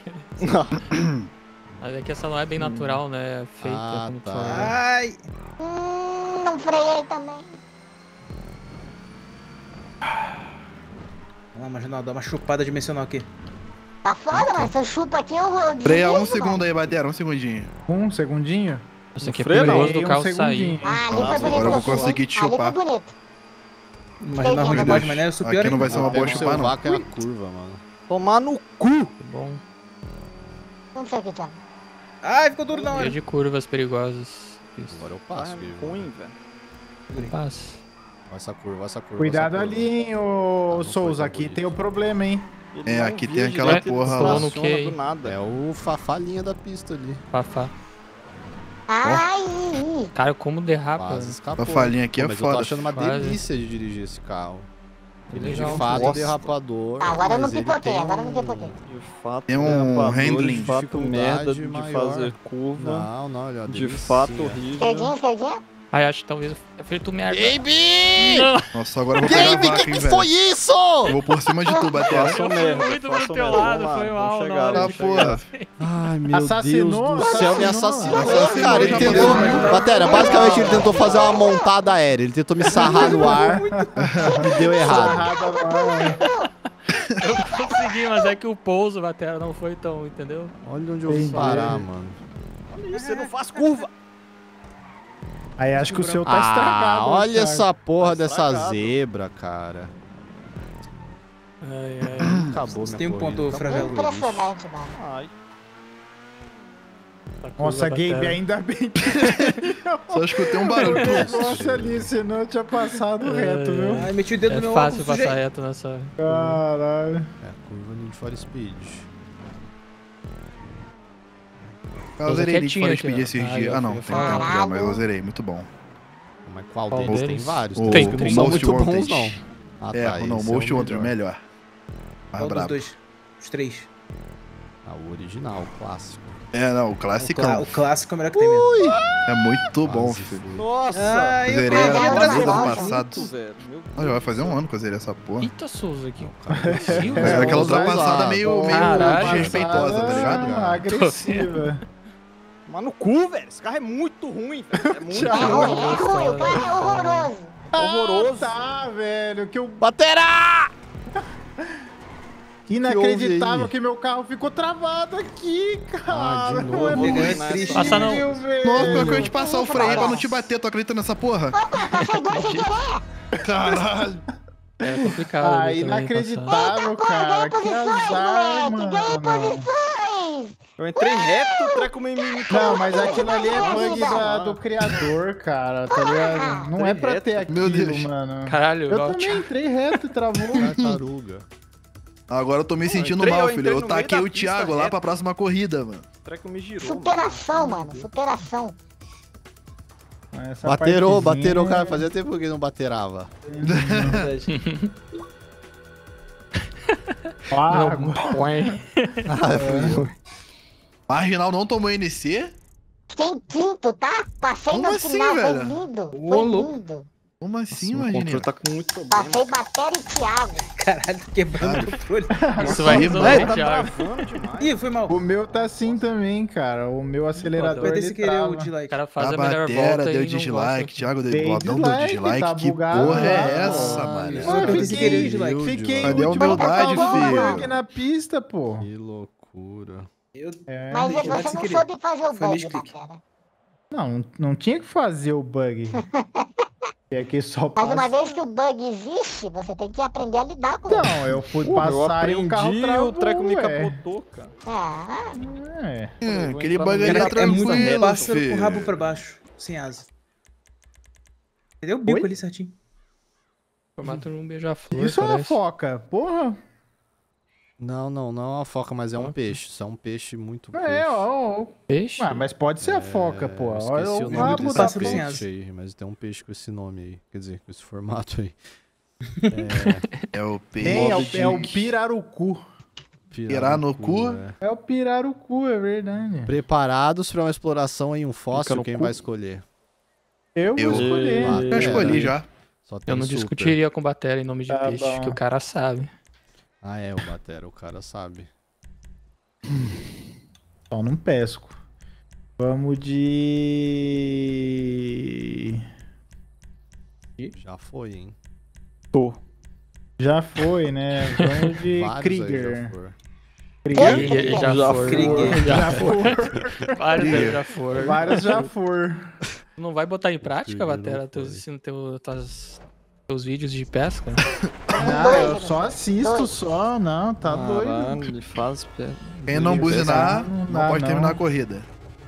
Mas é que essa não é bem natural, né? É feita Ah, como tá. for. Ai. Hum, não freiei também. Vamos lá, marginal, dá uma chupada dimensional aqui. Tá foda, mas se eu chupo aqui, eu vou... Freia um deslizo, segundo mano. aí, Batera, um segundinho. Um segundinho? Isso aqui é freio, não. perigoso do Freio um carro sair. segundinho. Ah, ali Nossa, foi bonito. agora eu vou você, hein? conseguir te Ali chupar. foi bonito. Marginal ruim de Aqui baixo, mas é superior. Aqui não vai hein? ser uma boa Pega o chupar, seu não. vácuo é a curva, mano. Tomar no cu! Bom, Não sei o que tá. Ai, ficou duro na cheio hora. de curvas perigosas. Isso. Agora eu Ah, passo. filho. ruim, velho. Passa. Olha essa curva, olha essa curva. Cuidado essa curva. ali, hein, Ah, ô não Souza. foi tão Aqui bonito. tem o problema, hein? Ele É, não aqui via tem aquela direito, ele porra lá. estaciona Tô no quê? do nada. É o fafalinha da pista ali. Fafá. Ai, Cara, como derrapa. Quase escapou. A falinha aqui Pô, é mas eu tô foda. achando uma Quase. delícia de dirigir esse carro. Que Ele é legal. de fato Nossa. derrapador. agora eu não mas ele pipoquei, tem agora eu não um- pipoquei. De fato, Tem um derrapador, handling. de fato, Dificuldade merda de maior. fazer curva. Não, não, olha. uma De delicinha. fato, horrível. Esquerdinha, esquerdinha. Ai, acho que talvez eu feito merda. Gabe! Não, Nossa, agora eu vou pegar a Gabe, vaca, que hein, que velho. foi isso? Eu vou por cima de tu, Batera. Façam eu fui merda, muito pro façam teu merda. lado, Vamos lá, foi vamos mal na chegar, hora Tá, de vamos porra. chegar. Ai, meu Assassinou, Deus do céu, me assassinou. assassinou, Assassinou, cara. Ele já tentou... passou. Batera, basicamente ele tentou fazer uma montada aérea. Ele tentou me sarrar no ar e deu errado. Sarrada no ar. Eu consegui, mas é que o pouso, Batera, não foi tão, entendeu? Olha onde eu vou Entendi. parar, mano. Você não faz curva. Aí acho que o seu tá Ah, estragado. olha Thiago. essa porra Tá dessa estragado. zebra, cara. Ai, ai. Acabou Você minha tem um corrida. ponto, Acabou. Fravelo. Impressionante, mano. Ai, Essa Nossa, curva, Gabe, Batera. ainda bem que Só escutei um barulho. negócio ali, senão eu tinha passado reto, viu? Ai, meti o dedo no É meu fácil óculos, passar sujei. reto nessa. Caralho. É, curva Need for Speed. Eu zerei Need quietinho for aqui, Speed ó. esses Ah, dias. eu Ah, não, fui tem tempo falar. já, mas eu zerei. Muito bom. Mas qual Qual deles? Tem deles? vários. O- Tem o que não são Most muito bons, Wanted. não. Ah, É, tá, não, esse é Most o Wanted, melhor. melhor. Mais Qual dos brabo. dois? Os três. Ah, o original, o clássico. É, não, o O, clássico clá- o clássico é o melhor que tem mesmo. é muito bom, Quase filho. fui. Nossa! Ah, eu Zerei Mas a é do outra ano coisa. passado. velho. Meu Ah, já vai fazer um ano que eu zerei essa porra. Eita, Souza aqui. Não, cara, Sim, É, era aquela Usado. ultrapassada meio, meio Caralho, desrespeitosa, tá ligado? Ah, agressiva. Mas no cu, velho. Esse carro é muito ruim, velho. É muito É ruim, ruim. é ruim, o carro é horroroso. Horroroso. Ah, tá, velho, que eu... Batera! Inacreditável aí? que meu carro ficou travado aqui, cara. Ah, de Não novo. é Legal, possível, triste. Passa não. velho. Nossa, pior que eu ia te passar o freio pra não te bater, tu acredita nessa porra? Passei dois sem querer. Caralho. É complicado. Ah, ali também inacreditável, cara. Que azar, moleque, ganhei mano. posições. Eu entrei reto, o treco me me Não, mas aquilo ali é bug Nossa. da- do criador, cara, tá ligado? Não é pra ter aquilo, Meu Deus. mano. passar. Caralho, Eu igual- também entrei reto e travou. Tartaruga. Agora eu tô me sentindo entrei- mal, eu filho. entrei Eu no meio taquei da o Thiago pista lá reto. pra próxima corrida, mano. O treco me girou. mano. Superação, mano, superação. Essa Baterou, partezinha- baterou, cara. Fazia tempo que não baterava. Pago. Não, põe. Ah, fui eu. Marginal não tomou N C? Fiquei em quinto, tá? Passei Como no assim, final, foi velho? lindo. Ô, Foi louco. lindo. Como assim, O Marginal? controle tá com muito problema. Passei Batera e Thiago. Caralho, quebrando o controle. Isso vai Ih, resolver, Tá Thiago. travando demais. Ih, foi mal. O meu tá assim também, cara. O meu acelerador Vai ter ele sem querer o trava. O dislike. cara faz A a melhor batera volta deu e não dislike, gosta. Thiago deu Dei bodão, deu dislike, dislike. tá Que bugado porra é lá, essa, pô. mano? Só eu fiz sem querer o dislike. Humilde, Fiquei mano. Cadê a último humildade, pra salvar o filho? bug na pista, pô. Que loucura. Eu... É. Mas dislike você sem não querer. soube fazer o Foi bug, misclick. Batera. Não, não tinha que fazer o bug. É que só Mas uma passa. vez que o bug existe, você tem que aprender a lidar com ele. Não, eu fui Porra, eu passar e o carro aprendi, travou, o treco me ué. capotou, cara. Ah, É. Hum, vou aquele entrar no bug ali meio é Cara, é muito tranquilo, pássaro com o filho. rabo pra baixo, sem asa. Entendeu? O bico Oi? ali certinho. Formato num beija-flor. Isso é uma parece. foca, porra. Não, não, não é uma foca, mas é um peixe. Isso é um peixe muito É, peixe. ó, ó. Peixe? Ah, mas pode ser a foca, pô. É, eu Olha esqueci o o nome rabo desse da pássaro sem foca. asa. peixe aí, mas tem um peixe com esse nome aí. Quer dizer, com esse formato aí. É o Tem, é o, peixe. é o pirarucu. Pirar no cu? é. É o pirarucu, é verdade. Preparados para uma exploração em um fóssil, no quem cu? vai escolher? Eu vou Eu- escolher. Ah, Eu escolhi já. Só tem Eu não super. discutiria com Batera em nome de Tá peixe, bom. que o cara sabe. Ah, é, o Batera, o cara sabe. Só não pesco. Vamos de... Já foi, hein? Já foi, né? Vamos de Vários aí Krieger. já foram. Krieger. E- e já, Já for. Krieger. Já for. Vários aí já foram. Vários já for. Não vai botar em prática, Krieger Batera, não teus, foi. ensino, teu, tuas, teus vídeos de pesca? Não, eu só assisto só, não, tá doido. Caralho, ele faz... pé- Quem não buzinar, Não não dá, pode não. terminar a corrida.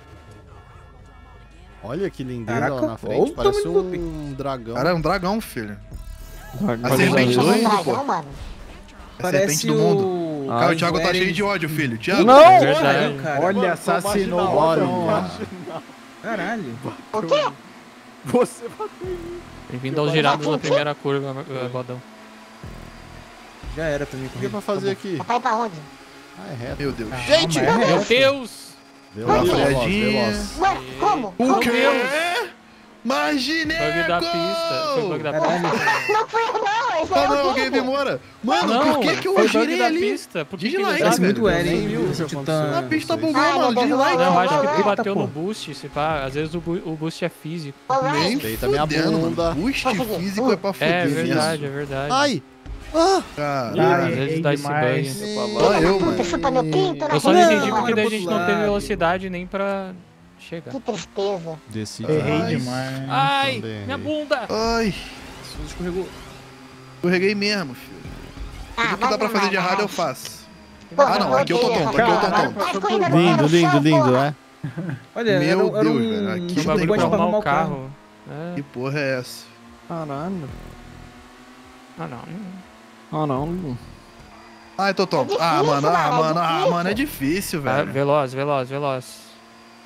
Olha que lindeza Caraca, lá na olha frente, o parece tamanho do um dragão. Cara, é um dragão, filho. Olha A serpente isso do aí. mundo, dragão, pô. mano. É a Parece serpente do mundo. o... Ah, Cara, o Thiago tá Eren- cheio de ódio, filho. Thiago. Não! É verdade. Cara, Olha, assassinou o Olha. botão, ó. Caralho. O quê? Você Bem-vindo aos girados na primeira curva, eh, Godão. Já era pra mim O que é correr. pra fazer aqui? Vai pra onde? Ah, é reto. Meu Deus. Gente! mas é Meu reto. Deus! Veloz, Uma veloz, freadinha. veloz. Ué, como? O Como? quê? Bug Magineco! da pista. Foi bug da Caralho. pista. Não fui eu não, esse Ah, é não, o alguém Gabe. me mora. Mano, Não, por que que eu foi bug girei da ali? pista. Por que que Dislike, ele Parece velho. muito o Eren, nem vi o o que Titã. A pista Não sei. bugou, Ai, mano. meu Deus, Dislike. Não, eu acho que tu Eita, bateu pô. no boost, se pá, às vezes o, bu- o boost é físico. Alright. Nem Respeita minha fudendo, bunda. mano. Boost Consegui. físico é pra fuder É verdade, mesmo. é verdade. Ai! Ah! Cara, Às Ai, vezes errei dá esse demais. bug. só eu, mano. Você chupa meu pinto, né? Eu só não Não, entendi porque era daí a pro gente não lado. teve velocidade nem pra chegar. Que tristeza. Decidi. Errei mais. demais. Ai, também minha errei. bunda! Ai, Souza escorregou. escorreguei mesmo, filho. Ah, Tudo que vai dá pra tomar, fazer de errado vai. eu faço. Porra, Ah, não, aqui eu tô odeio tonto, essa aqui eu tô porra. tonto. As corridas Lindo, do lindo, chão, lindo, porra. é? Olha, Meu era, um- era Deus, um... velho, aqui Um não checkpoint bagulho tem pra pra arrumar arrumar o o carro. carro. É. Que porra é essa? Caralho. Ah, não. Ah, não. Ai, tô tonto. É Ah, difícil, mano, ah, mano, é mano, ah, difícil. mano, é difícil, Ah, velho. veloz, veloz, veloz.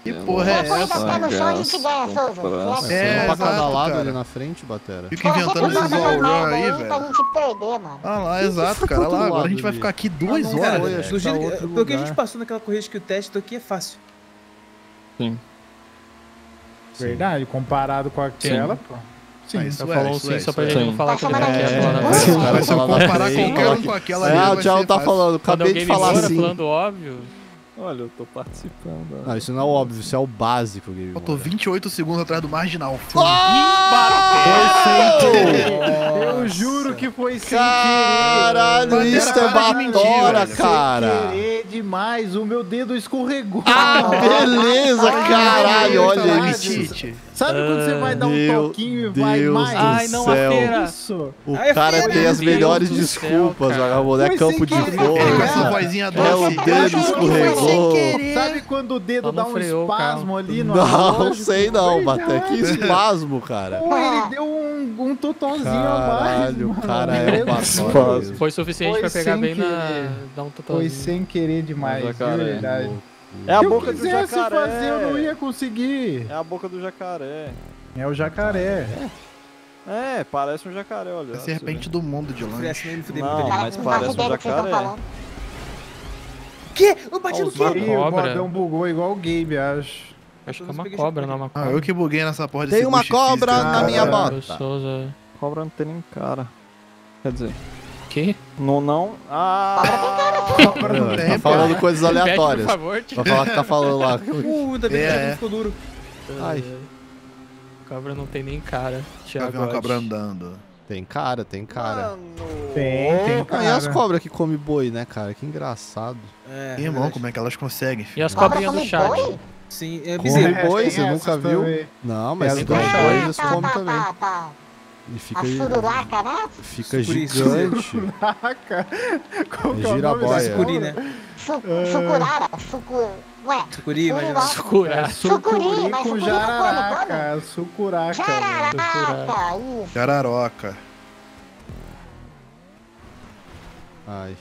Que porra é Se a corrida essa? ficar no chão, a gente ganha, Souza. Nossa. Se É, É, um pra cada exato, lado cara. ali na frente, Batera. Fica inventando esses all run aí, Pra velho. gente perder, mano. Ah lá, exato, cara. pro outro Olha lá, agora a lado gente vai ali. ficar aqui duas Ah, não, horas, Cara, foi, velho. acho do que tá jeito, outro pelo que a lugar. gente passou naquela corrida que o teste aqui é fácil. Sim. Verdade, comparado com aquela, pô. Sim. Ah, isso Só é, falou isso sim, é, só isso pra é. gente não falar que ele Tá tá quieto lá na chamando frente. aqui. Mas se eu Fala na comparar frente, qualquer fala um que- com aquela É, ali, o vai Thiago ser tá fácil. falando, Quando acabei alguém de me falar mora assim. falando óbvio. Olha, eu tô participando. Não, isso não é o óbvio, isso é o básico, Game Eu tô Moura. vinte e oito segundos atrás do marginal. Eu juro que foi sem Caralho, Batera, isso é para de mentir, batora, velho. cara. querer. Sem querer demais, o meu dedo escorregou. Ah, beleza, caralho, olha Verdade. isso. Sabe quando você vai dar um Meu toquinho e vai Deus mais? do Ai, não, céu. a feira. Isso. O Ai, cara filho, tem meu as Deus melhores do céu, desculpas, cara. vagabundo. É Foi campo sem de querer. fogo. Ele com essa cara. vozinha É o doce. dedo escorregou. Sabe quando o dedo Só dá não um freou o espasmo ali no Não, analógico? sei não, Verdade. Baté. Que espasmo, cara. Pô, ele deu um, um totonzinho a mais, Caralho, o mano. cara é um Meu batora Deus. mesmo. Foi suficiente Foi pra pegar sem bem na. querer. Dar um Foi totalzinho. sem querer demais, Mas, de cara, é verdade. É a Se eu boca do quisesse jacaré. fazer, eu não ia conseguir. É a boca do jacaré. É o jacaré. É, parece um jacaré, olha. A serpente do mundo de Foi longe. assim mesmo, fudeu Não, muito Cara, mas não parece faço um ideia do que vocês estão jacaré. falando. Quê? Eu bati no Olha os quê? malucos. Ih, o Cobra. bodão bugou igual o Gabe, acho. Acho que é uma cobra, não é uma Ah, cobra. eu que buguei nessa porra desse Tem uma boost cobra físico, na cara. minha Cobra, bota. Souza. Cobra não tem nem cara. Quer dizer, Que? não, não. Ah! Cobra não tem, Tá falando coisas Repete, aleatórias. por favor, tio. Vai falar que tá falando lá. Uh, ainda bem que É, o é. dedo ficou duro. Ai, Cobra não tem nem cara. Já Thiago. vi uma acho. cobra andando. tem cara, tem cara. Tem, tem, Ah, e as cara. cobras que comem boi, né, cara? Que engraçado. É, Ih, irmão, verdade. como é que elas conseguem? E filho? as cobrinhas do come chat. boi? Sim, é Come bezerro. boi, tem você essas nunca viu? também. Não, mas Tem se as dão do boi, chat. eles tá, comem tá, também. tá, tá. E fica, A sururaca, né? fica Sucuri, gigante. Caraca. Qual que é o Giraboia. nome dessa Sucuri, cobra? né? Su sucurara, sucur... Ué, Sucuri, mas... Sururaca. Sucura. É sucuri Sucuri, mas com sucuri não come, jararaca. Sucuraca. velho. jararaca, isso. Jararoca. Ai.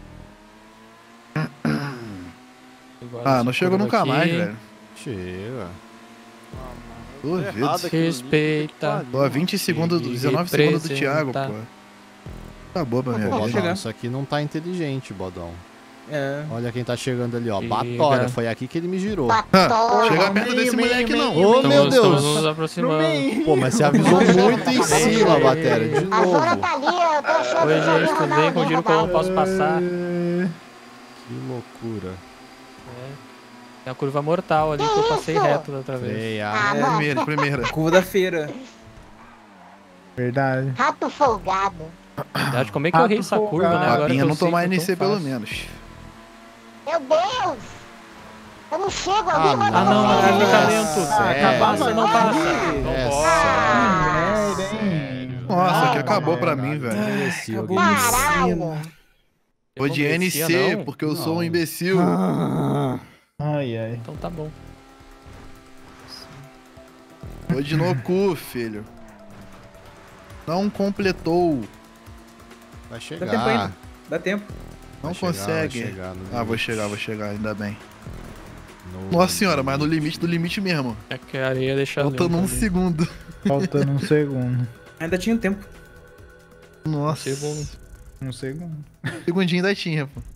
Ah, não chegou nunca mais, velho. Chega. Duvido. Errado aquilo ali. Respeita. Tô a vinte segundos, E dezenove segundos do representa. Thiago, pô. Acabou pra minha Pô, vida. chegar. Bodão, isso aqui não tá inteligente, Bodão. É. Olha quem tá chegando ali, ó. Chega. Batora, foi aqui que ele me girou. Batora. Chega perto meio, desse meio, moleque, meio, não. meio, Ô, meio. meu Estamos- Deus. estamos nos No aproximando. meio. Pô, mas você avisou muito em cima, Batera, de A Zona novo. tá ali, eu tô achando Oi, que eu gente, vou tudo dar bem? uma Com o giro olhada. como eu posso passar? Que loucura. É a curva mortal ali que eu passei Isso? reto da outra vez. Feia. Ah, mano, Primeira, primeira. Curva da feira. Verdade. rato folgado. Verdade, como é que eu errei essa curva, né? Agora Papinha que eu não sei tomar que é N tão C pelo fácil. menos. Meu Deus! Eu não chego Ah, ali, mano. Ah, não, mas vai ficar Nossa, lento. sério? Passa, não passa. É Não pode. Ah, Que merda, hein? Nossa, que Ah, acabou pra caralho. mim, velho. Mereci Acabou. alguém. Caralho! Eu Vou não de merecia, N C, não? porque eu sou um Não. imbecil. Ai, ai. Então tá bom. Vou de no cu, filho. Não completou. Vai Dá tempo chegar. ainda. Dá tempo. Não Vai chegar, consegue. vai chegar no Ah, vou limite. chegar, vou chegar, ainda bem. No Nossa senhora, mas no limite do limite mesmo. É que a areia deixa Faltando lento um ali. segundo. Faltando um segundo. Ainda tinha um tempo. Nossa. Segundo. Um segundo. Segundinho ainda tinha, pô.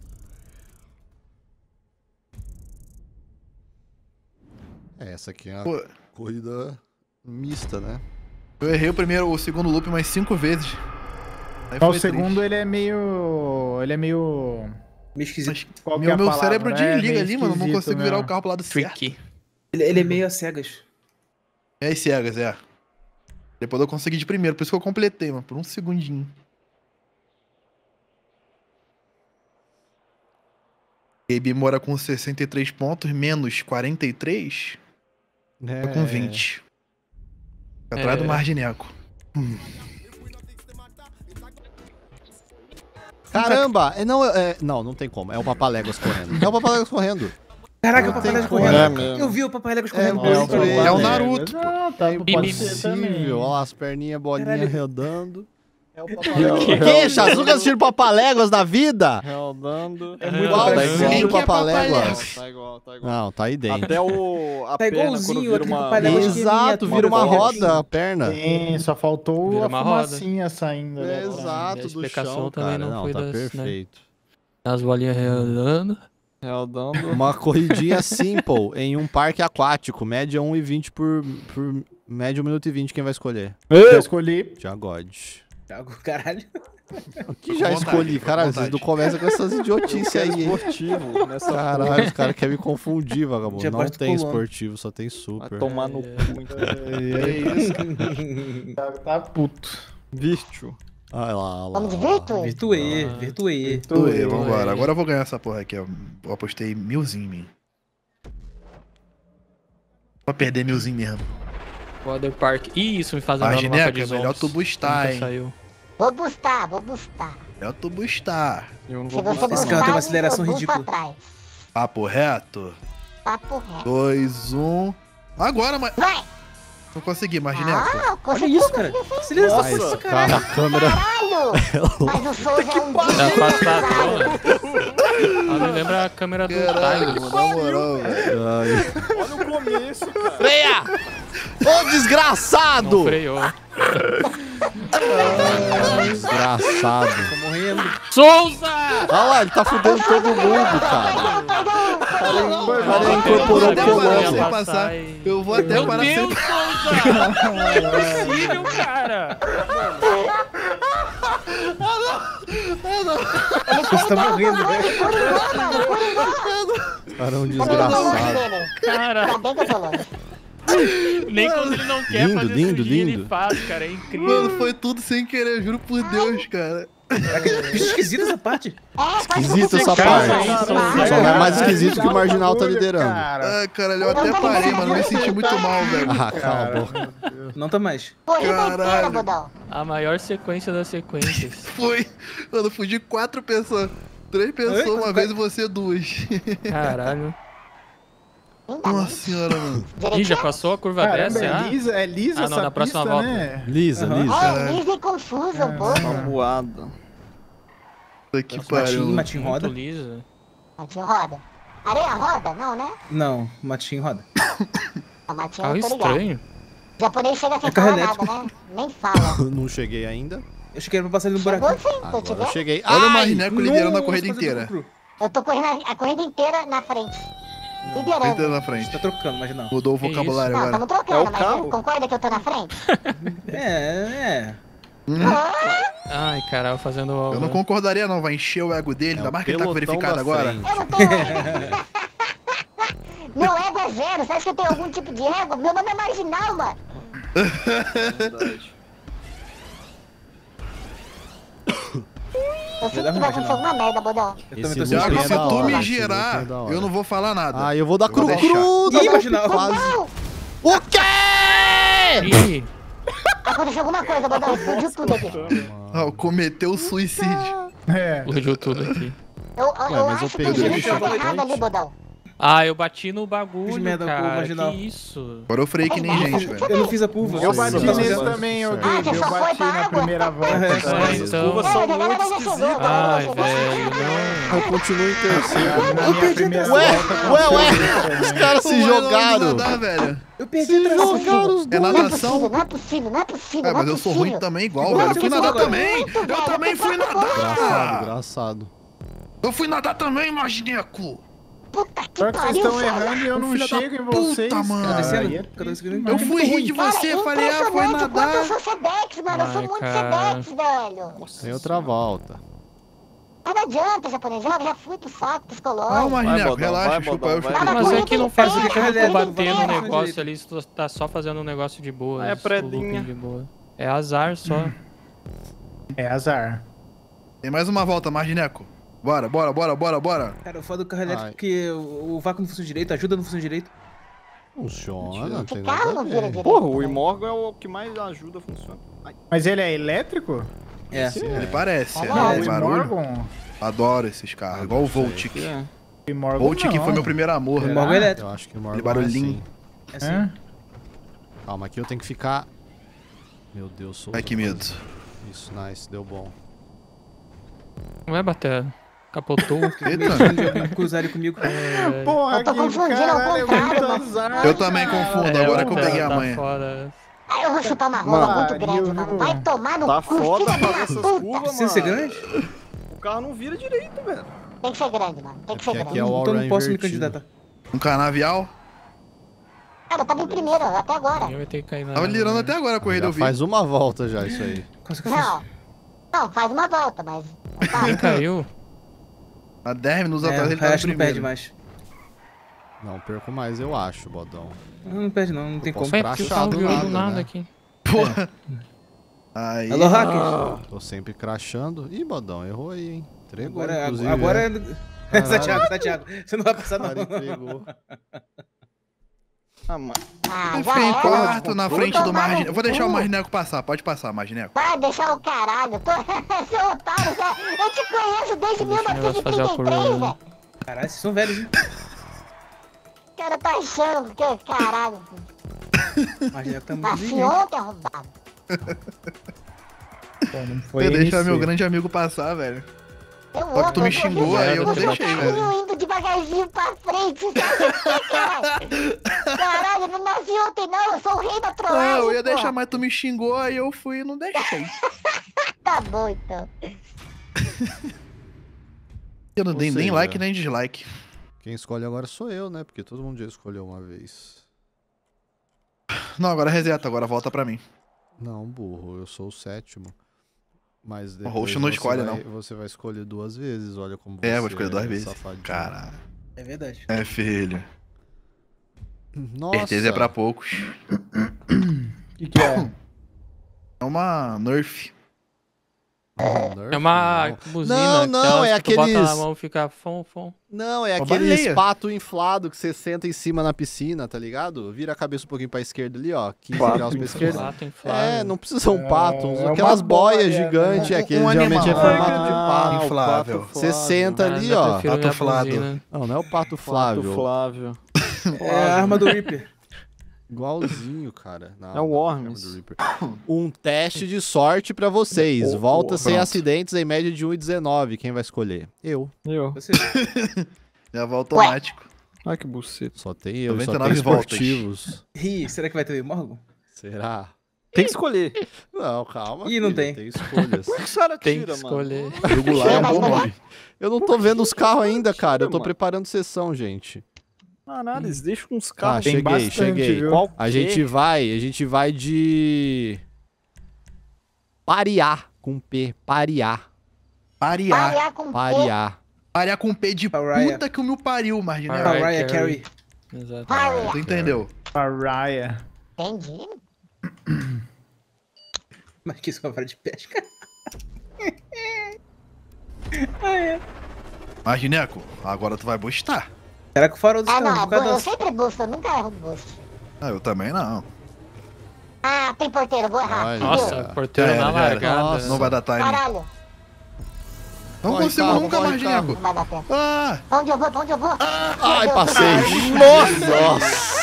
É, essa aqui é uma Pô, corrida mista, né? eu errei o primeiro, o segundo loop mais cinco vezes. Aí Ó, foi o segundo triste. ele é meio. Ele é meio. Meio esquisito. Qual que é Meu, a meu palavra? cérebro É, desliga meio ali, mano. Eu não esquisito consigo virar mesmo. o carro pro lado certo. Tricky. Ele, ele é meio às cegas. É as cegas, é. Depois eu consegui de primeiro, por isso que eu completei, mano. Por um segundinho. Gabe mora com sessenta e três pontos, menos quarenta e três. É. Tô com vinte. Atrás É. do Margineco. Caramba! É, não, é, não, não tem como. É o Papaléguas correndo. É o Papaléguas correndo. Caraca, Não o Papai tem Léguas como. correndo. É mesmo. Eu vi o Papai Léguas É correndo. muito Não, ele. É o né? Naruto. Não, tá, É pode ser também. impossível. Olha lá as perninhas, bolinha Caralho. rodando. É É o Que? Shazuka assistindo Papaléguas na vida? Realdando. É muito Igual tá assistindo igual. Papaléguas. Tá igual, tá igual. Não, tá aí dentro. Até o. A Tá perna, igualzinho quando vira aquele uma. Papaléguas que Exato, miniatura, vira uma assim. roda a perna. Sim, só faltou Vira a uma roda. fumacinha saindo. né? Exato, A do explicação chão, também cara. não Não, foi tá das, né? perfeito. As bolinhas rolando. Realdando. Uma corridinha simple em um parque aquático. Média um e vinte por, por... Média um minuto e vinte, quem vai escolher? Já escolhi. Já God. Thiago, caralho. O que já vontade, escolhi? com Caralho, vontade. vocês não começam com essas idiotices aí, hein? Esportivo nessa Caralho, os caras querem me confundir, vagabundo. Já Não bota tem pulando. esportivo, só tem Vai super. tomar no cu, então. É isso, cara. Tá puto. Virtue. Olha lá, olha lá. Vamos de Virtue? Virtuê, virtuê. Tuê, vambora. Agora eu vou ganhar essa porra aqui, ó. Eu apostei milzinho em mim. Vou perder milzinho mesmo. Water Park. Ih, isso me faz Ah, lembrar do mapa Gineca, de é melhor zombies. tu bustar, Nunca hein? saiu. Vou bustar, vou bustar. Melhor tu bustar. Eu não Se vou você buscar. Esse bustar, carro tem uma eu aceleração busto ridícula. atrás. Papo reto. Papo reto. Dois, um. Agora, mas. Vai! Não consegui, mas Gineca. Ah, Olha consegui, isso, cara. consegui, sim. Aceleração Nossa, essa caralho. cara, a câmera. Caralho! Mas o Souza é um Tá afastado, desgraçado. Ah, me lembra a câmera do Caralho, Tiger. na moral, velho. Ai. Olha o começo, cara. Freia! Ô, desgraçado! Não freou. Desgraçado. Tô morrendo. Souza! Olha lá, ele tá fudendo todo mundo, cara. O cara incorporou o Até Colombo. parar Ia sem passar passar. e- Eu vou até Meu parar sem Deus, Souza! Não é possível, cara! Você tá morrendo, velho. Cara, é um desgraçado. Cara, Ainda bem que eu tô longe. nem quando ele não quer Lindo, fazer lindo, sujeira, lindo. ele faz, cara. É incrível. Mano, foi tudo sem querer, juro por Deus, cara. Bicho esquisito essa parte. É, Esquisito essa Cara, parte. hein, Só não é mais esquisito que o Marginal tá liderando. Cara. Ah, caralho, eu até parei, mano. Me senti muito mal, velho. Ah, cala a boca. Não tá mais. Corrida inteira, Caralho. Bodão. A maior sequência das sequências. Foi. Mano, eu fugi quatro pessoas. Três pessoas Oi? uma vez e você duas. Caralho. Nossa senhora, mano. Ih, já passou a curva Caramba, dessa? é ah? lisa, é lisa Ah, não, essa na próxima pista, volta. né? Lisa, Aham. lisa. É, lisa e confusa um pouco. Uma voada. Puta que Matinho, pariu. matinho Muito roda. lisa. Matinho roda. Areia roda? Não, né? Não, matinho roda. A matinho Carro eu tô ligado. estranho. O japonês chega sem É carro falar nada, elétrico. né? Nem fala. Não cheguei ainda. Eu achei que era pra passar ele no Chegou buraco. sim, tô te Agora eu vendo. cheguei. Olha o Ai! Marneco liderando a Nossa, corrida fazer inteira. cru. Eu tô correndo a, a corrida inteira na frente. Liderando. Entra na frente. Tá trocando, mas não. Mudou o Que vocabulário Não, agora. estamos trocando, É o mas carro. concorda que eu tô na frente? É, é. Ai, caralho, fazendo... Eu não concordaria não, vai encher o ego dele, É ainda o mais que ele tá pelotão verificado da agora. frente. Eu não tenho ego. Meu ego é zero. Você acha que eu tenho algum tipo de ego? Meu nome é Marginal, mano. Verdade. Eu sei que vai acontecer alguma merda, Bodão. Eu Esse também tô loop Thiago, é sentindo. se da tu hora, me esse girar, loop é da hora. eu não vou falar nada. Ah, eu vou dar Eu vou cru deixar. cru, Ih, da Marginal. quase. Não! O quê? Ih, Aconteceu alguma coisa, Bodão. Explodiu tudo aqui. Ah, cometeu suicídio. É. explodiu tudo aqui. Eu, eu, eu mas eu acho que eu peguei girei o coisa chapéu errada ali, Bodão. Ah, eu bati no Fiz bagulho, merda com o cara. marginal. Que isso? Agora eu freiei que nem gente, velho. Eu não fiz a curva. Eu Nossa, bati nossa, nele nossa, também, ô nossa. Ah, Gabe. você Eu só foi bati pra na água? primeira volta. É, só. É, Essas então... curvas são É, muito já chegou, esquisitas. tá? Ai, velho, não... Eu continuo em terceiro. Na minha primeira Ué, volta, ué, ué. aconteceu Os também. caras se Ué, não, jogaram. Não dá, velho. Eu perdi Se a tração. jogaram os É dois. Não é natação? possível, não é possível, não é possível, É, não é mas eu sou possível. ruim também igual, Igual velho. Eu você fui falou nadar agora. também. Muito, Eu velho, também você fui tá Engraçado, nadar. engraçado. Eu fui nadar também, Margineco. Puta que Só que vocês pariu, estão cara. errando e eu não Filha da chego em puta, vocês, mano. cara. Descendo? Aí é Cada vez que eu- Eu fui rir de Cara, você, falei, ah, foi impressionante o quanto nadar. eu sou Sedex, mano. Eu sou Ai, muito cara. Sedex, velho. Tem outra volta. Mas não adianta, japonês. Já, já fui pro saco psicológico. Não, Vai, Margineco, Bodão, relaxa, vai, chupa Bodão, eu, vai. chupa Mas Mas é que não faz Tem o que que eu fazer tô batendo direito. no negócio ali, se tu tá só fazendo um negócio de boa. É isso, predinha. looping de boa. É azar só. É azar. Tem mais uma volta, Margineco. Bora, bora, bora, bora, bora. Cara, o foda do carro elétrico Ai. é porque o, o vácuo não funciona direito, ajuda não funciona direito. Funciona, não Que tem carro nada não a vira ver. direito. Porra, o né? Imorgo é o que mais ajuda a funcionar. Ai, Mas ele é elétrico? É. Ele parece, Ah, é, não, tem o barulho. Morgan? Adoro esses carros, igual o Voltic. que é. O Morgan Voltic não. foi meu primeiro amor. O Será? Morgan é elétrico. Eu acho que o Morgan Aquele barulhinho. é assim. É assim. É? Calma, aqui eu tenho que ficar... Meu Deus, sou... Ai, que medo. Isso, nice, deu bom. Não é bater. Capotou. Eita. Cruzarem comigo. É, Porra, Eu tô Guigo, confundindo ao caralho, é contrário, muito mano. azar. Eu também confundo, é, agora que eu tá- peguei a tá manha. fora. Aí eu vou chutar uma rola Mano, muito grande, viu, mano. viu? Vai tomar no Tá cu, foda filha fazer da essas puta. curvas, Precisa ser mano. grande? O carro não vira direito, velho. Tem que ser grande, mano. Tem que ser Aqui- aqui grande. é o Então all-run não posso me invertido. candidatar. Um canavial. Cara, eu tava em primeiro até agora. Eu ia ter que cair na. Tava liderando até agora a corrida, Já eu vi. faz uma volta já isso aí. Quase que eu fiz. Não. Não, faz uma volta, mas... Quem caiu? Há dez minutos É, atrás o ele tava resto não perde primeiro. mais. Não perco mais, eu acho, bodão. Não, não perde não, não tem posso como. pra- Ué, que o crachado carro virou do nada, nada né? aqui. Porra. Aí. Alô, hackers. Tô sempre crachando. Ih, bodão, errou aí, hein. Entregou, Agora, inclusive. agora é. é... Essa Thiago, tá Thiago. Você não vai passar não. Cara, entregou. Ah, mano. Ah, Eu já fiquei em era. quarto na frente do Tomar no Margineco. Eu vou deixar o cu. Margineco passar, pode passar, Margineco. Vai deixar o caralho. Tô... Seu otário, já... eu te conheço desde mil Deixa o novecentos negócio e fazer a trinta e curva, três, né? velho. Caralho, vocês são velhos, hein? O cara tá achando que... Caralho. Margineco tá muito Nasci lindo. ontem, arrombado. Pô, não foi Você deixar esse. meu grande amigo passar, velho. Eu Só que vou, tu me eu xingou, vou, aí eu não tô deixei, velho. Eu indo devagarzinho pra frente. Caralho, Caralho, eu não nasci ontem não, eu sou o rei da Não, trollagem, eu ia pô. deixar, mas tu me xingou, aí eu fui e não deixei. Tá bom, então. Eu não Ou dei nem seja, like nem dislike. Quem escolhe agora sou eu, né? Porque todo mundo já escolheu uma vez. Não, agora reseta, agora volta pra mim. Não, burro, eu sou o sétimo. Mas depois host não você escolhe, vai- não. Você vai escolher duas vezes, olha como É, você vou escolher duas é vezes. safadinho. Caralho. É verdade. É, filho. Nossa. Certeza é pra poucos. O que, que é? É uma Nerf. Nerf, É uma não. buzina. Não, não, aquelas é que tu bota aqueles- na mão e fica fom, fom. Não, é Uma aquele baleia. pato inflado que você senta em cima na piscina, tá ligado? Vira a cabeça um pouquinho pra esquerda ali, ó. quinze Pato graus pra esquerda. Pato inflável. É, não precisa um pato, uns- É uma aquelas boias boia, gigantes, né? aquele Um geralmente é animal. formato de Ah, pato. o inflável. pato Você senta Ah, ali, eu ó. prefiro Pato minha Flávio. buzina. Não, não é o pato Pato Flávio. Flávio. É a arma do Reaper. Igualzinho, cara. Não, É o não, Worms. não é do Reaper. Um teste de sorte pra vocês. Oh, Volta oh, sem pronto. acidentes em média de um e dezenove. Quem vai escolher? Eu. Eu. Você. Já vai automático. Ai, que buceta. Só tem eu, só noventa e tem nove voltas. esportivos. Ih, será que vai ter o Morgan? Será? Tem que escolher. Não, calma. Ih, não filho, tem. Tem escolhas. O que você era Tem que tira, mano? escolher. Jugular é um bom nome. Eu não tô vendo os carros ainda, cara. Eu tô Mano. preparando sessão, gente. Análise, deixa com uns Ah, carros. tem cheguei, bastante, cheguei. viu? Qual A que? gente vai, a gente vai de... Parear, com P. Parear. Parear. Parear com P. Parear. Parear com P de Pariah. puta que o meu pariu, Margineco. Pariah. Mariah Carey. Exato. Parear. Tu entendeu? Pariah. Entendi. Mas que isso é uma vara de pesca. Margineco, agora tu vai bustar. Será que o farol dos Ah, não, carros é por causa bu- eu das- sempre busto, eu nunca erro busto. Ah, eu também não. Ah, tem porteiro, vou errar. Olha. Nossa, Viu? porteiro Já era, na já era. largada. Nossa. Não vai dar time. Caralho, Não Corre, consigo carro, nunca, corre, Margineco. não vai dar tempo. Ah, Pra onde eu vou, pra onde eu vou? Ai, Meu Deus. passei. Nossa.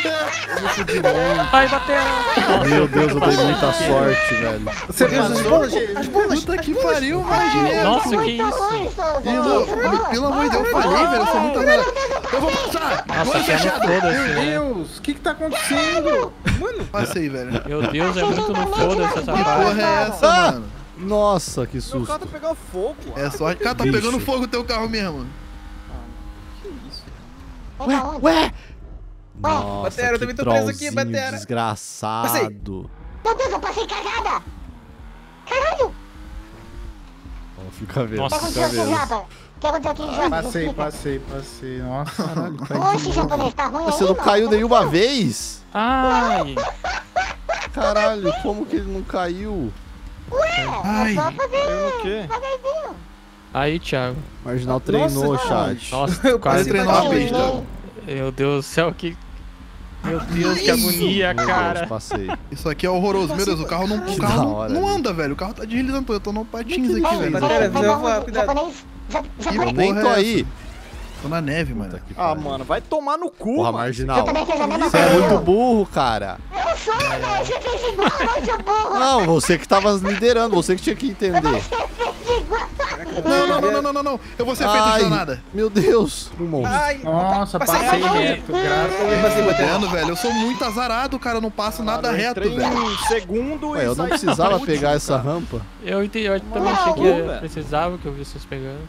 Ai, bateu! Meu Deus, eu dei muita sorte, velho. Você passou? puta que pariu, Margineco. Nossa, que Muito isso? ruim, seu Pelo, Zé. pelo amor de Deus, eu falei, velho, eu sou muito azarado. Eu vou passar. Nossa, Vou aqui é no fechado. foda-se, Meu né? Deus, o que que tá acontecendo? Passei, velho. Meu Deus, é muito no foda-se essa Que parte. porra é essa, Ah! mano? Nossa, que Meu susto. carro tá pegando fogo. É só. Cara, tá Bicho. pegando fogo o teu carro mesmo. Que isso? Vai pra onde? Ué? Nossa, Batera, eu que também tô preso aqui, trollzinho Batera. desgraçado. Meu Deus, eu passei cagada. Caralho, Ó, fica vendo, o que Nossa, fica aconteceu aqui, vendo. Japa? O que aconteceu aqui, Japa? Passei, Explica. passei, passei. Nossa. Oxe, japonês, tá ruim Você aí, não mano? caiu nenhuma vez? Ai! Caralho, como que ele não caiu? Ai. É só fazer Caiu no quê? devagarzinho. Aí, Thiago. Marginal treinou, Nossa, chat. Nossa, Eu quase Ele treinou a passei. pista. Meu Deus do céu, que. Meu Deus, que agonia, Meu cara. Deus, passei. Isso aqui é horroroso. Meu Deus, o carro não, o Que carro da não, hora, não velho. anda, velho. O carro tá deslizando. Eu tô no patins aqui, Ei, velho. Batera, Vai vai pra voar, onde? cuidado. Japonês, ja- Eu japonês. nem porra tô é aí. Tô na neve, mano. Puta que Ah, pariu. mano, vai tomar no cu, Porra, mano. marginal. Eu também fiz a mesma Você é coisa. muito burro, cara. Eu sou, velho. Você fez igual, não, seu burro. Não, você que tava liderando, você que tinha que entender. Você fez igual. Não, não, não, não, não, não, não. Eu vou ser feito de Ai, danada. meu Deus. Um monstro. Ai, Nossa, Passei passei mal. reto, graças a eu Deus. passei Tá batendo. vendo, velho? Eu sou muito azarado, cara. Eu não passo nada Eu reto, entrei velho. em segundo Ué, e eu não saí precisava último, pegar essa cara. rampa. Eu, entendi, eu também Não, achei que velho. precisava, que eu vi vocês pegando.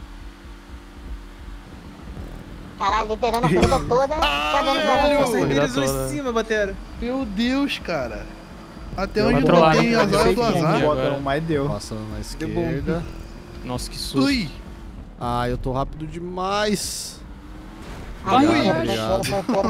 Caralho, liderando a corrida toda. Tá dando velho. pra Nossa, Corrida eles em toda. cima bateram. Meu Deus, cara. Até Deu onde uma não trollada, tem né? azar Deu do um azar. pouquinho. Botão, mas deu. Passando na bom. esquerda. Nossa, que susto. Ui. Ah, eu tô rápido demais. Ai, Obrigado, ai, obrigado.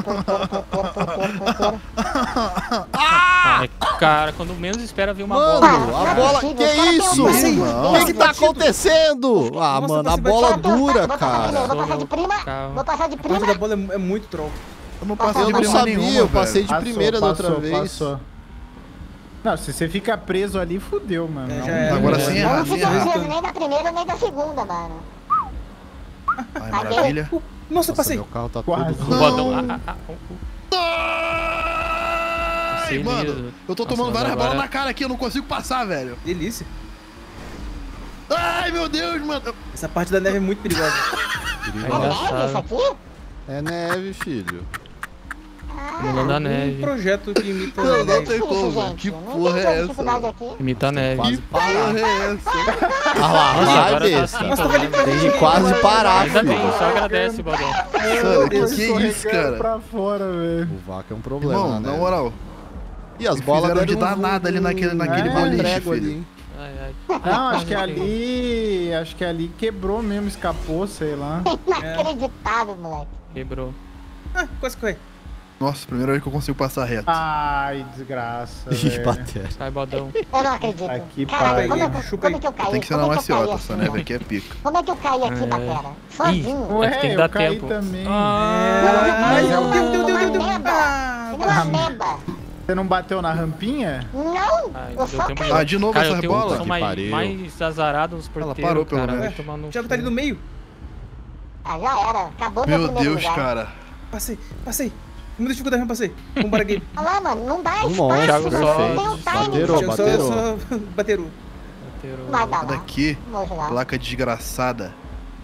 Ai, cara, quando menos espera vir uma bola. Mano, a Não é bola... possível, Que o cara tem isso? um O sim, não. que que tá acontecendo? Ah, Nossa, mano, a você bola bateu- dura, Vou passar de cara. novo, vou passar de prima. Carro. Vou passar de A parte prima. da bola é, é muito troll. Eu não passei Eu de não prima sabia, nenhuma, eu passei velho. de primeira da outra vez. Passou. Não, se você fica preso ali, fudeu, mano. É, Não já dá. era. Agora Já sim era. Eu errar, não sem fiquei errar. preso nem da primeira nem da segunda, mano. Ai, maravilha. Uh, Nossa, Nossa, passei. meu carro tá Quase. todo... O botão. Ah, ah, ah, oh, Ai, Passei mano, liso. eu tô Nossa, tomando mas várias agora- bolas na cara aqui, eu não consigo passar, velho. Delícia. Ai, meu Deus, mano. Essa parte da neve é muito perigosa. É neve isso Engraçado. aqui? É neve, filho. Mundo da Um neve. projeto que imita a Não, não neve. tem como, Isso, velho. gente. Que Não porra tem é essa? dificuldade aqui. Imita a neve. Quase parar. Porra é essa? Ah lá, Nossa, vai, agora tá besta. assim, Nossa, tá tá vendo? vendo? Tem que quase parar, Ainda bem, filho. só agradece, Bodão. Mano, que, que Escorregando isso, cara? pra fora, velho. O vácuo é um problema, Irmão, né? na moral, E as me bolas fizeram de deram dar um- nada ali naquele- naquele um boliche, prego filho. ali, hein? Ai, ai. Não, acho que ali. Acho que ali quebrou mesmo, escapou, sei lá. Inacreditável, moleque. Quebrou. Ah, quase corri. nossa, primeira vez que eu consigo passar reto. Ai, desgraça. Ih, velho. bateu. Sai, Bodão. Eu não acredito. Aqui, Caralho, pai. como, é que- Chupa como é que eu caí? Tem que ser na Como é mais que eu caí ciota, essa aqui, neve mano? aqui é pica. Como é que eu caí aqui, É. Batera? Sozinho. É Ué, que tem que eu dar caí tempo. também. Ah, Ai, Mas é deu, o- deu, deu, deu, deu, deu. Uma Ah, Você não lembra? Você não bateu na rampinha? Não, ai, eu deu só tempo caí. de... Ah, de novo Cara, eu essa tenho bola? são Que mais, pariu. mais azarados nos Ela porteiros, parou, pelo cara. menos. Vai tomar no O Thiago cu. tá ali no meio. Ah, já era. Acabou meu Meu primeiro Deus, lugar. cara. Passei, passei. Muita dificuldade, mas passei. Vambora, game. Olha lá, mano, não dá Um espaço. monte, Thiago não só- tem o timing. Baterou, Thiago só- baterou. só bateru. Porteiro. Vai dar lá. Daqui, Vamos jogar. placa desgraçada.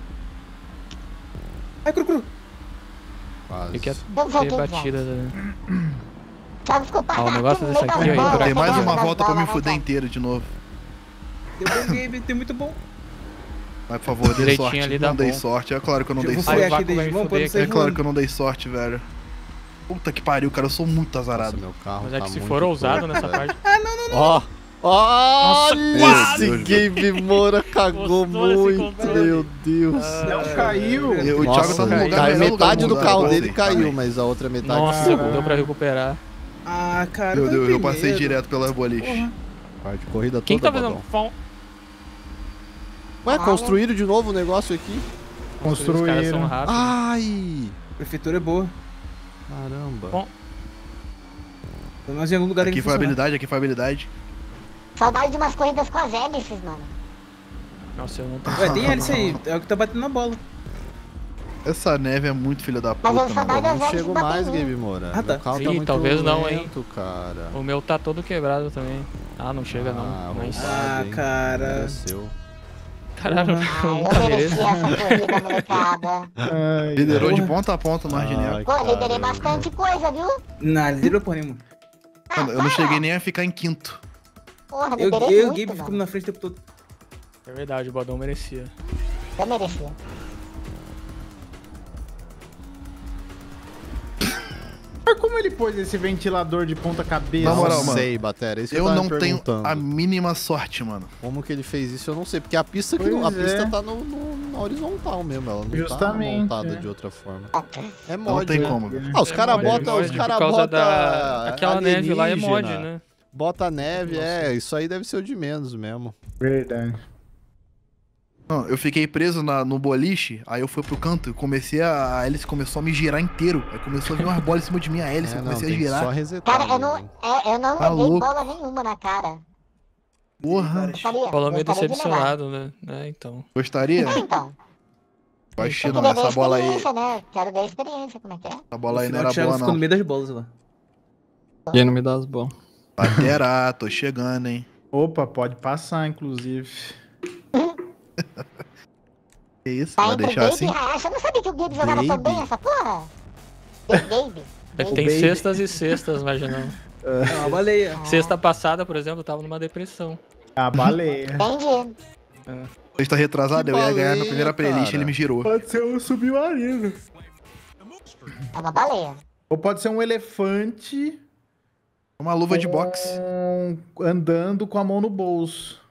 Ai, cru, cru. Quase. Tem que Eu ter joguei, batida. Né? Thiago ficou Ah, o negócio no desse meio aqui, das ó, bolas, Tem mais das uma bolas, volta pra me né, fuder cara? inteiro de novo. Deu bom game, tem muito bom. Mas, por favor, dê Direitinho sorte. ali dá Não dei bom. sorte. É claro que eu não Eu dei vou Ai, sorte. frear o aqui vácuo vai desde me mão, fuder pode sair É claro voando. que eu não dei sorte, velho. Puta que pariu, cara. Eu sou muito Nossa, azarado. meu carro Mas é tá que se muito for ousado torto, nessa velho. parte. Ó, olha quase! esse Game Moura cagou Gostou desse muito, controle? meu Deus. Não caiu. Eu- o Nossa, Thiago tá no lugar cai- melhor metade lugar do do carro mundo, dele assim. caiu, Amém. mas a outra metade Nossa, segurou. deu pra recuperar. Ah, cara. Meu eu Deus, eu tenho passei medo. direto pelas boliches. Porra. Parte de corrida Quem toda, tá fazendo Bodão. fal... Ué, construíram de novo o negócio aqui? Os caras são Construíram. rápidos. Ai! Prefeitura é boa. Caramba. Bom, Pelo menos em algum lugar tem Aqui que foi funcionar. habilidade, aqui foi habilidade. Saudade de umas corridas com as hélices, mano. nossa, eu não tô... Ué, tem hélice aí. É o que tá batendo na bola. Essa neve é muito filha da Mas eu puta, só mano. dá- Eu não chego mais, Game Moura. Ah, tá. Meu carro Ih, tá muito talvez não, hein? lento, cara. O meu tá todo quebrado também. Ah, não chega Ah, não. Mas... roubado, Ah, hein? cara. Mereceu. Caralho, Ah, eu eu nunca mereci mereço. essa corrida, molecada. Ai, Liderou de Porra. ponta a ponta no Arginel. Ai, Pô, liderei caramba. bastante coisa, viu? Não, liderou porra nenhuma. Mano, eu não cheguei nem a ficar em quinto. Porra, Eu, liderei eu e o muito, Gabe mano. ficamos na frente o tempo todo. É verdade, o Bodão merecia. Eu merecia. Mas como ele pôs esse ventilador de ponta cabeça? Na moral, não mano, sei, Batera. Isso que eu, Eu tava não me tenho perguntando. a mínima sorte, mano. Como que ele fez isso, eu não sei. Porque a pista, que não- a Pois pista é. tá no, no- na horizontal mesmo. Ela não Justamente, tá montada é. de outra forma. É Não mod, tem né? como, velho. Ah, os É caras mod, botam. é Os mod, caras por causa botam. da... Aquela neve lá é mod, alienígena. né? Bota neve, é. Isso aí deve ser o de menos mesmo. Verdade. Não, eu fiquei preso na- no boliche, aí eu fui pro canto e comecei a. A hélice começou a me girar inteiro. Aí começou a vir umas bolas em cima de mim, a hélice, É, eu não, comecei tem a que girar. só resetar. Cara, eu não, mesmo. é, eu não Tá levei louco. bola nenhuma na cara. Porra. Gostaria, Falou meio gostaria de levar. decepcionado, né? É, então. Gostaria? Não, então. Oxi, Tem que não, beber essa bola aí. experiência, né? Quero ver a experiência, como é que é? Essa bola aí No não final, era o Thiago boa, ficou no não. meio das bolas lá. Quem não me dá as bolas? Baterá, tô chegando, hein. Opa, pode passar, inclusive. Que isso? Tá Vai entre deixar Gabe assim? e Racha. Eu não sabia que o Gabe jogava tão Baby. bem essa porra. Gabe. É que Gabe. tem baby. cestas e cestas, imaginando. É uma baleia. Sexta passada, por exemplo, eu tava numa depressão. A baleia. Entendi. Você está retrasado? Que Eu ia ganhar na baleia, primeira playlist, cara. ele me girou. Pode ser um submarino. É uma baleia. Ou pode ser um elefante Uma luva de boxe. com- andando com a mão no bolso.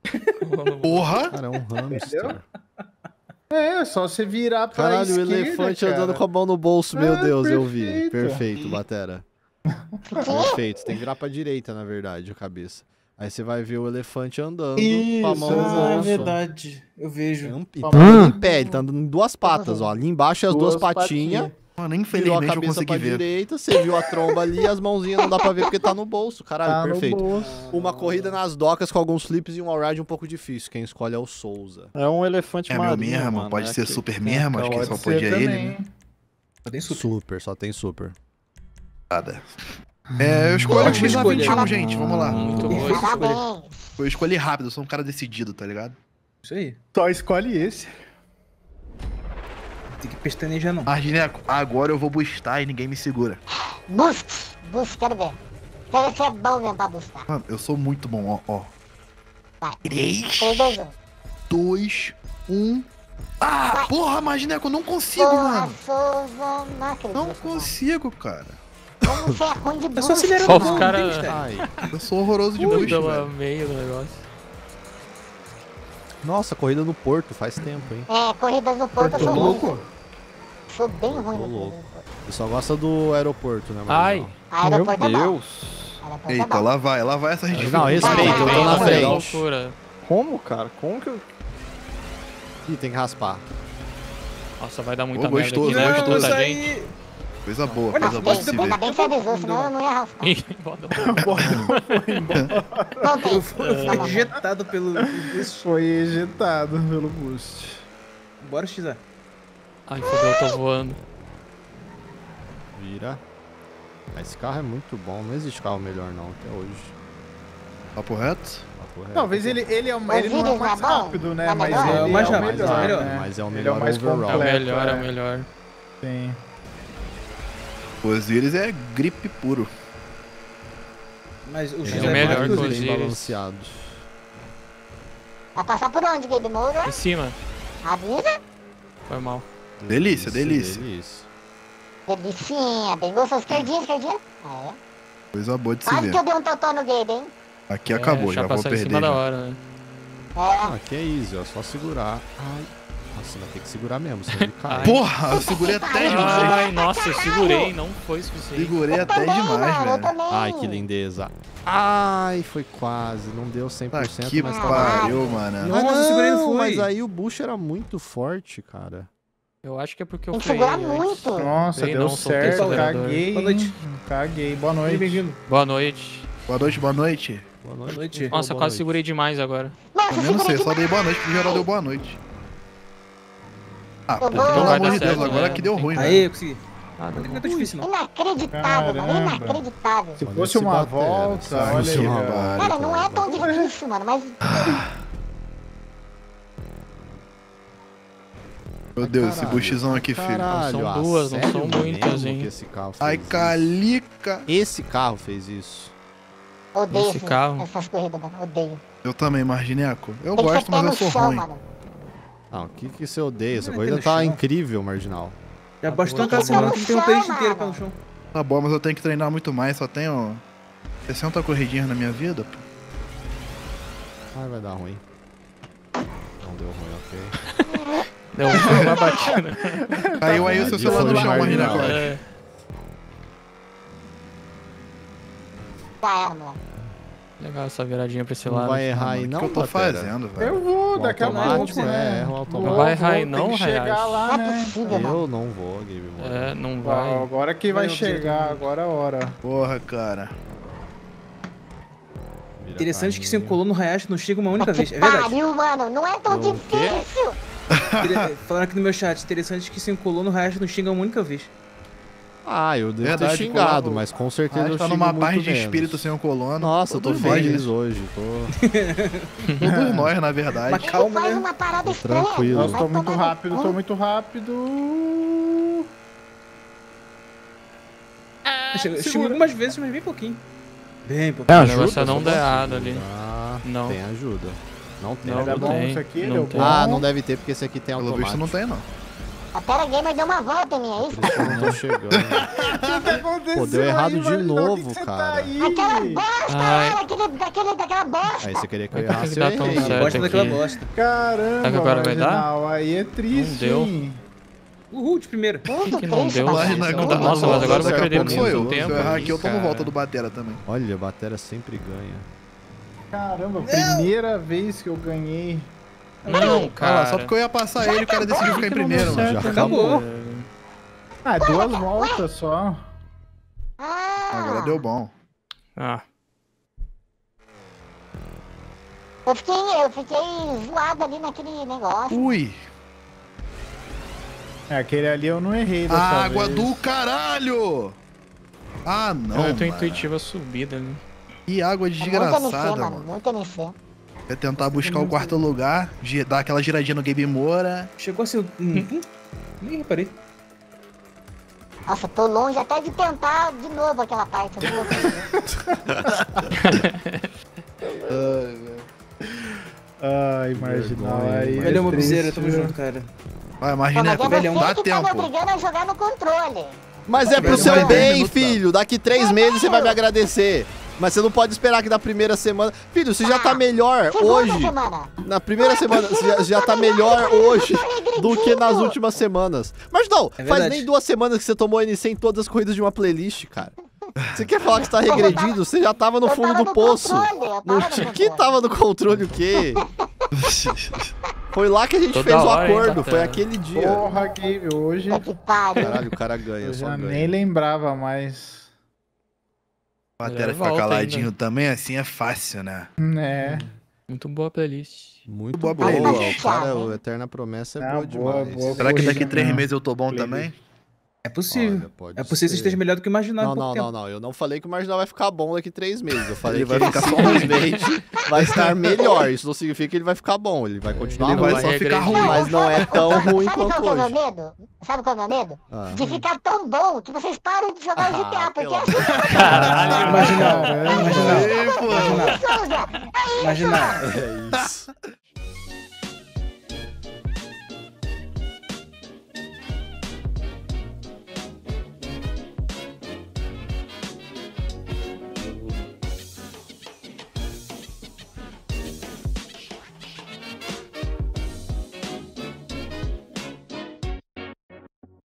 Porra! Cara, é um hamster. É, só você virar pra Caralho, o esquerda, elefante cara. andando com a mão no bolso, meu Ah, Deus, eu vi. perfeito. Perfeito, Batera. Perfeito. Tem que virar pra direita, na verdade, a cabeça. Aí você vai ver o elefante andando com a mão no Isso, Ah, é bolso. verdade. Eu É vejo. um- Então ele em pé, ele tá andando em duas patas, ó. Ali embaixo é as duas, patinhas. Mano, Virou a infelizmente eu cabeça consegui pra ver. direita, você viu a tromba ali, as mãozinhas não dá pra ver porque tá no bolso. Caralho, Tá no perfeito. bolso. Uma corrida nas docas com alguns flips e um all-ride um pouco difícil. Quem escolhe é o Souza. É um elefante É meu marinho, mesmo, mano. pode é ser que- super mesmo, acho que Pode só ser podia ele, também. né? Só tem super. Super, só tem super. Nada. É, eu escolho Ótima aqui na escolha. vinte e um, gente, vamos lá. Muito boa. Perfeito. Parabéns. Eu escolhi rápido, eu sou um cara decidido, tá ligado? Isso aí. Só escolhe esse. Tem que pestanejar não. Margineco, agora eu vou bustar e ninguém me segura. Boost. Boost, quero ver. Quero ver se é bom mesmo pra buscar. Mano, eu sou muito bom, ó, ó. Vai. três, três, dois, um. dois, um. Ah, porra, Margineco, eu não consigo, Porra, mano. Souza, não acredito. Não consigo, cara. Como você é ruim de É boost. só acelerar Só o os voo, cara- não tem mistério. Ai. Eu sou horroroso de Ui, boost, pela velho. meio do negócio. Nossa, corrida no Porto, faz tempo, hein? É, corridas no Porto eu Tô sou ruim. louco? Sou bem ruim Tô no louco. Porto. Você só gosta do aeroporto, né, Ai. Marginal? Aeroporto é bom. Deus. Aeroporto é Eita, bom. lá vai, lá vai essa gente. Não, respeita, eu tô na Parabéns, frente. loucura. Como, cara? Como que eu... Ih, tem que raspar. Nossa, vai dar muita Ô, merda gostoso, aqui, né? gostoso. Com tanta Isso gente. aí. Coisa boa, Olha, coisa boa de mas se depois- ver. Ainda bem que você avisou, senão eu não ia arrastar. Ih, bota- Não tem. Eu fui eu fui ejetado pelo. Foi ejetado pelo boost. Bora, X A. Ai, fodeu, eu tô voando. Vira. Ah, esse carro é muito bom, não existe carro melhor não, até hoje. Papo reto? Papo reto. Talvez ele, ele, é, o- Mas ele não é o ele mais não é bom? rápido, né? Não é Mas melhor? ele É o mais é o rápido, melhor, é o melhor. né? Mas é o Ele é melhor o mais overall. É o completo. melhor, é o é. melhor. Sim. O Osiris é gripe puro. Mas o X Ele A é é melhor melhor que que o o bem Osiris. balanceado. Vai passar por onde, Gabe Moura? Em cima. Avisa? Foi mal. Delícia, delícia. delícia. Delicinha. Pegou sua esquerdinha, esquerdinha? É. Coisa boa de se Quase ver. que eu dei um totó no Gabe, hein? Aqui acabou, É, já vou passou em perder. cima da já. hora, né? É. Ah, que é easy, ó, só segurar. Ai. Nossa, vai ter que segurar mesmo, senão ele cai. Ai. Porra, eu segurei até demais. Ai, nossa, eu segurei, não foi suficiente. Segurei até Também, demais, mano, eu velho. também. Ai, que lindeza. Ai, foi quase, não deu cem por Tá cento, que mas tá pariu, bom. mano. Nossa, eu segurei não foi. Mas aí o Bush era muito forte, cara. Eu acho que é porque eu Tem que freiei segurar antes. muito. Nossa, Sei deu não, soltei certo. o acelerador. Caguei. Boa noite. Caguei. Boa Seja noite. bem-vindo. Boa noite. Boa noite, boa noite. Boa Boa noite. noite. Nossa, eu Boa quase noite. segurei demais agora. Nossa, Eu não sei, eu só segurei dei boa noite porque o geral deu boa noite. Ah, pô, Então pelo vai amor dar de Deus, certo, agora né? que deu ruim, Aê, velho. eu consegui. Ah, Não é tão difícil, não. Inacreditável, mano. Caramba. Inacreditável. Se Olha fosse esse uma batera, volta, se olha fosse aí. uma ó. volta. Cara, não é tão difícil, mano, mas... Meu Deus, esse Caralho. buchizão aqui, filho. Caralho, São ah, duas, não sério são muitas, mesmo hein? que esse carro fez Ai, isso? calica. Esse carro fez isso. Odeio Esse esses- carro. essas corridas, mano. Odeio. Eu também, Margineco. Eu Tem que gosto, ser pé mas eu no sou chão, ruim. mano. Não, o que que você odeia? Essa Não é corrida pé no tá chão. incrível, Marginal. Já bastou um Tem que ser casamento no que tem uma playlist chão, inteira pé mano. no chão. Tá bom, mas eu tenho que treinar muito mais. Só tenho sessenta corridinhas na minha vida, pô. Ai, vai dar ruim. Não deu ruim, ok. Deu uma batida. Caiu aí o seu de celular no foi chão, marginal. Margineco. eu acho. É, Já era, mano. legal essa viradinha pra esse Não lado. vai errar aí O não, que eu tô Batera? fazendo, velho? Eu vou, O daqui a automático, pouco, né? é, o Vou, automático. Não vai vou, errar aí tem não, que chegar Hayashi? lá, Não é né? possível, mano. Eu não vou, Gabe Moura. É, não Ó, vai. Agora que vai Vai, eu chegar, tento. agora é a hora. Porra, cara. Vira Interessante que você carrinho. colou no Hayashi não chega uma única Que vez. É verdade. pariu, mano. Não é tão O quê? difícil. Falaram aqui no meu chat, interessante que se encolou no Hayashi não xinga uma única vez. Ah, eu devo Verdade, ter xingado, colou- mas com certeza Ah, eu tá xingo numa muito paz de menos. espírito sem o colono. Nossa, eu tô Todos nós, feliz né? hoje. Tô Todos nós, na verdade. Mas Ele calma, faz né? uma parada estranha. tranquilo. Vai Nossa, tô muito tomar no rápido, cu. tô muito rápido. Eu xingo algumas vezes, mas bem pouquinho. Bem pouquinho. É, O negócio é ajuda, não só dar errado ali. Ah, Não. tem ajuda. Não tem Não, Era ajuda. bom tem, isso aqui, não deu tem. bom. Ah, não deve ter, porque esse aqui tem Pelo automático. visto não tem, não. A Terra Gamer deu uma volta em mim, é isso? Por isso que eu não tô chegando. O que aconteceu Pô, deu errado aí, de Marginal? novo, Que que você cara. Tá aí? Aquela bosta, Ai. cara, aquele, daquele, daquela bosta. Aí você queria que eu Mas por que errasse, que eu dá tão errei. certo? Gosta daquela aqui. bosta. Caramba, Será que agora vai dar? Marginal, aí é triste, Não deu. hein? Uhul, de primeira. Muito que não triste, deu, mano. Mas Nossa, na- não na- dá- nossa, mas agora daqui você a perdeu pouco sou eu. muito tempo Se eu errar ali, aqui, eu tomo cara. volta do Batera também. Olha, a Batera sempre ganha. Caramba, primeira vez que eu ganhei. Não, Ah, lá, cara. só porque eu ia passar ele, o cara decidiu ficar em primeiro. Certo, Já né? acabou. Ah, é duas voltas só. Ah, Agora deu bom. Ah, eu fiquei, eu fiquei zoado ali naquele negócio. Ui! É, aquele ali eu não errei dessa Água vez. do caralho! Ah, não, eu tô mano. intuitiva subida ali. Que água É muito N C, desgraçada, mano, mano. muito N C. É tentar buscar o quarto lugar, gi- dar aquela giradinha no Gabe Moura. Chegou assim, hum, hum, nem reparei. Nossa, tô longe até de tentar de novo aquela parte. Eu não vou fazer. Ai, marginal. vergonha, Aí Velho, é uma triste, bizeira, tamo né? junto, cara. Vai, Pô, Margineco, mas é velhão, você dá que tá me tempo. obrigando a jogar no controle. Mas é pro Vai, seu vai, bem, minutos, tá? filho. Daqui três meses você vai me agradecer. Mas você não pode esperar que na primeira semana... Filho, você já tá melhor Segunda hoje. semana. Na primeira semana, você já, já tá melhor hoje do que nas últimas semanas. Mas não, É faz verdade. nem duas semanas que você tomou N C em todas as corridas de uma playlist, cara. Você quer falar que você tá regredindo? Você já tava no Eu fundo tava do no poço. controle, eu tava No no que controle. tava no controle o quê? Foi lá que a gente Toda fez o hora, hein, acordo, foi Batera? aquele dia. Porra, que hoje Puta que pariu. Caralho, o cara ganha, eu só já ganha. nem lembrava mais. Batera ficar Volta caladinho ainda. também, assim é fácil, né? Né? Muito boa a playlist. Muito Boa boa, playlist. o cara, o Eterna Promessa é Ah, boa boa, demais. boa. Será que daqui Corrida, três né? meses eu tô bom Playlist. também? É possível. Olha, pode É possível que você ser. esteja melhor do que imaginava Não, há pouco não, tempo. não, não. Eu não falei que o Marginal vai ficar bom daqui três meses. Eu falei Ele que vai ele ficar só simplesmente vai estar melhor. Isso não significa que ele vai ficar bom. Ele vai continuar Ele ruim, vai só vai ficar regredir. ruim. mas não é tão ruim Sabe quanto qual que é o meu hoje. medo? Sabe qual é o meu medo? Ah. De ficar tão bom que vocês param de jogar o G T A, Ah, porque pelo assim... Caralho, imaginal. Caramba. Imaginal. Ei, pô. Souza, é isso, Imaginal. É isso.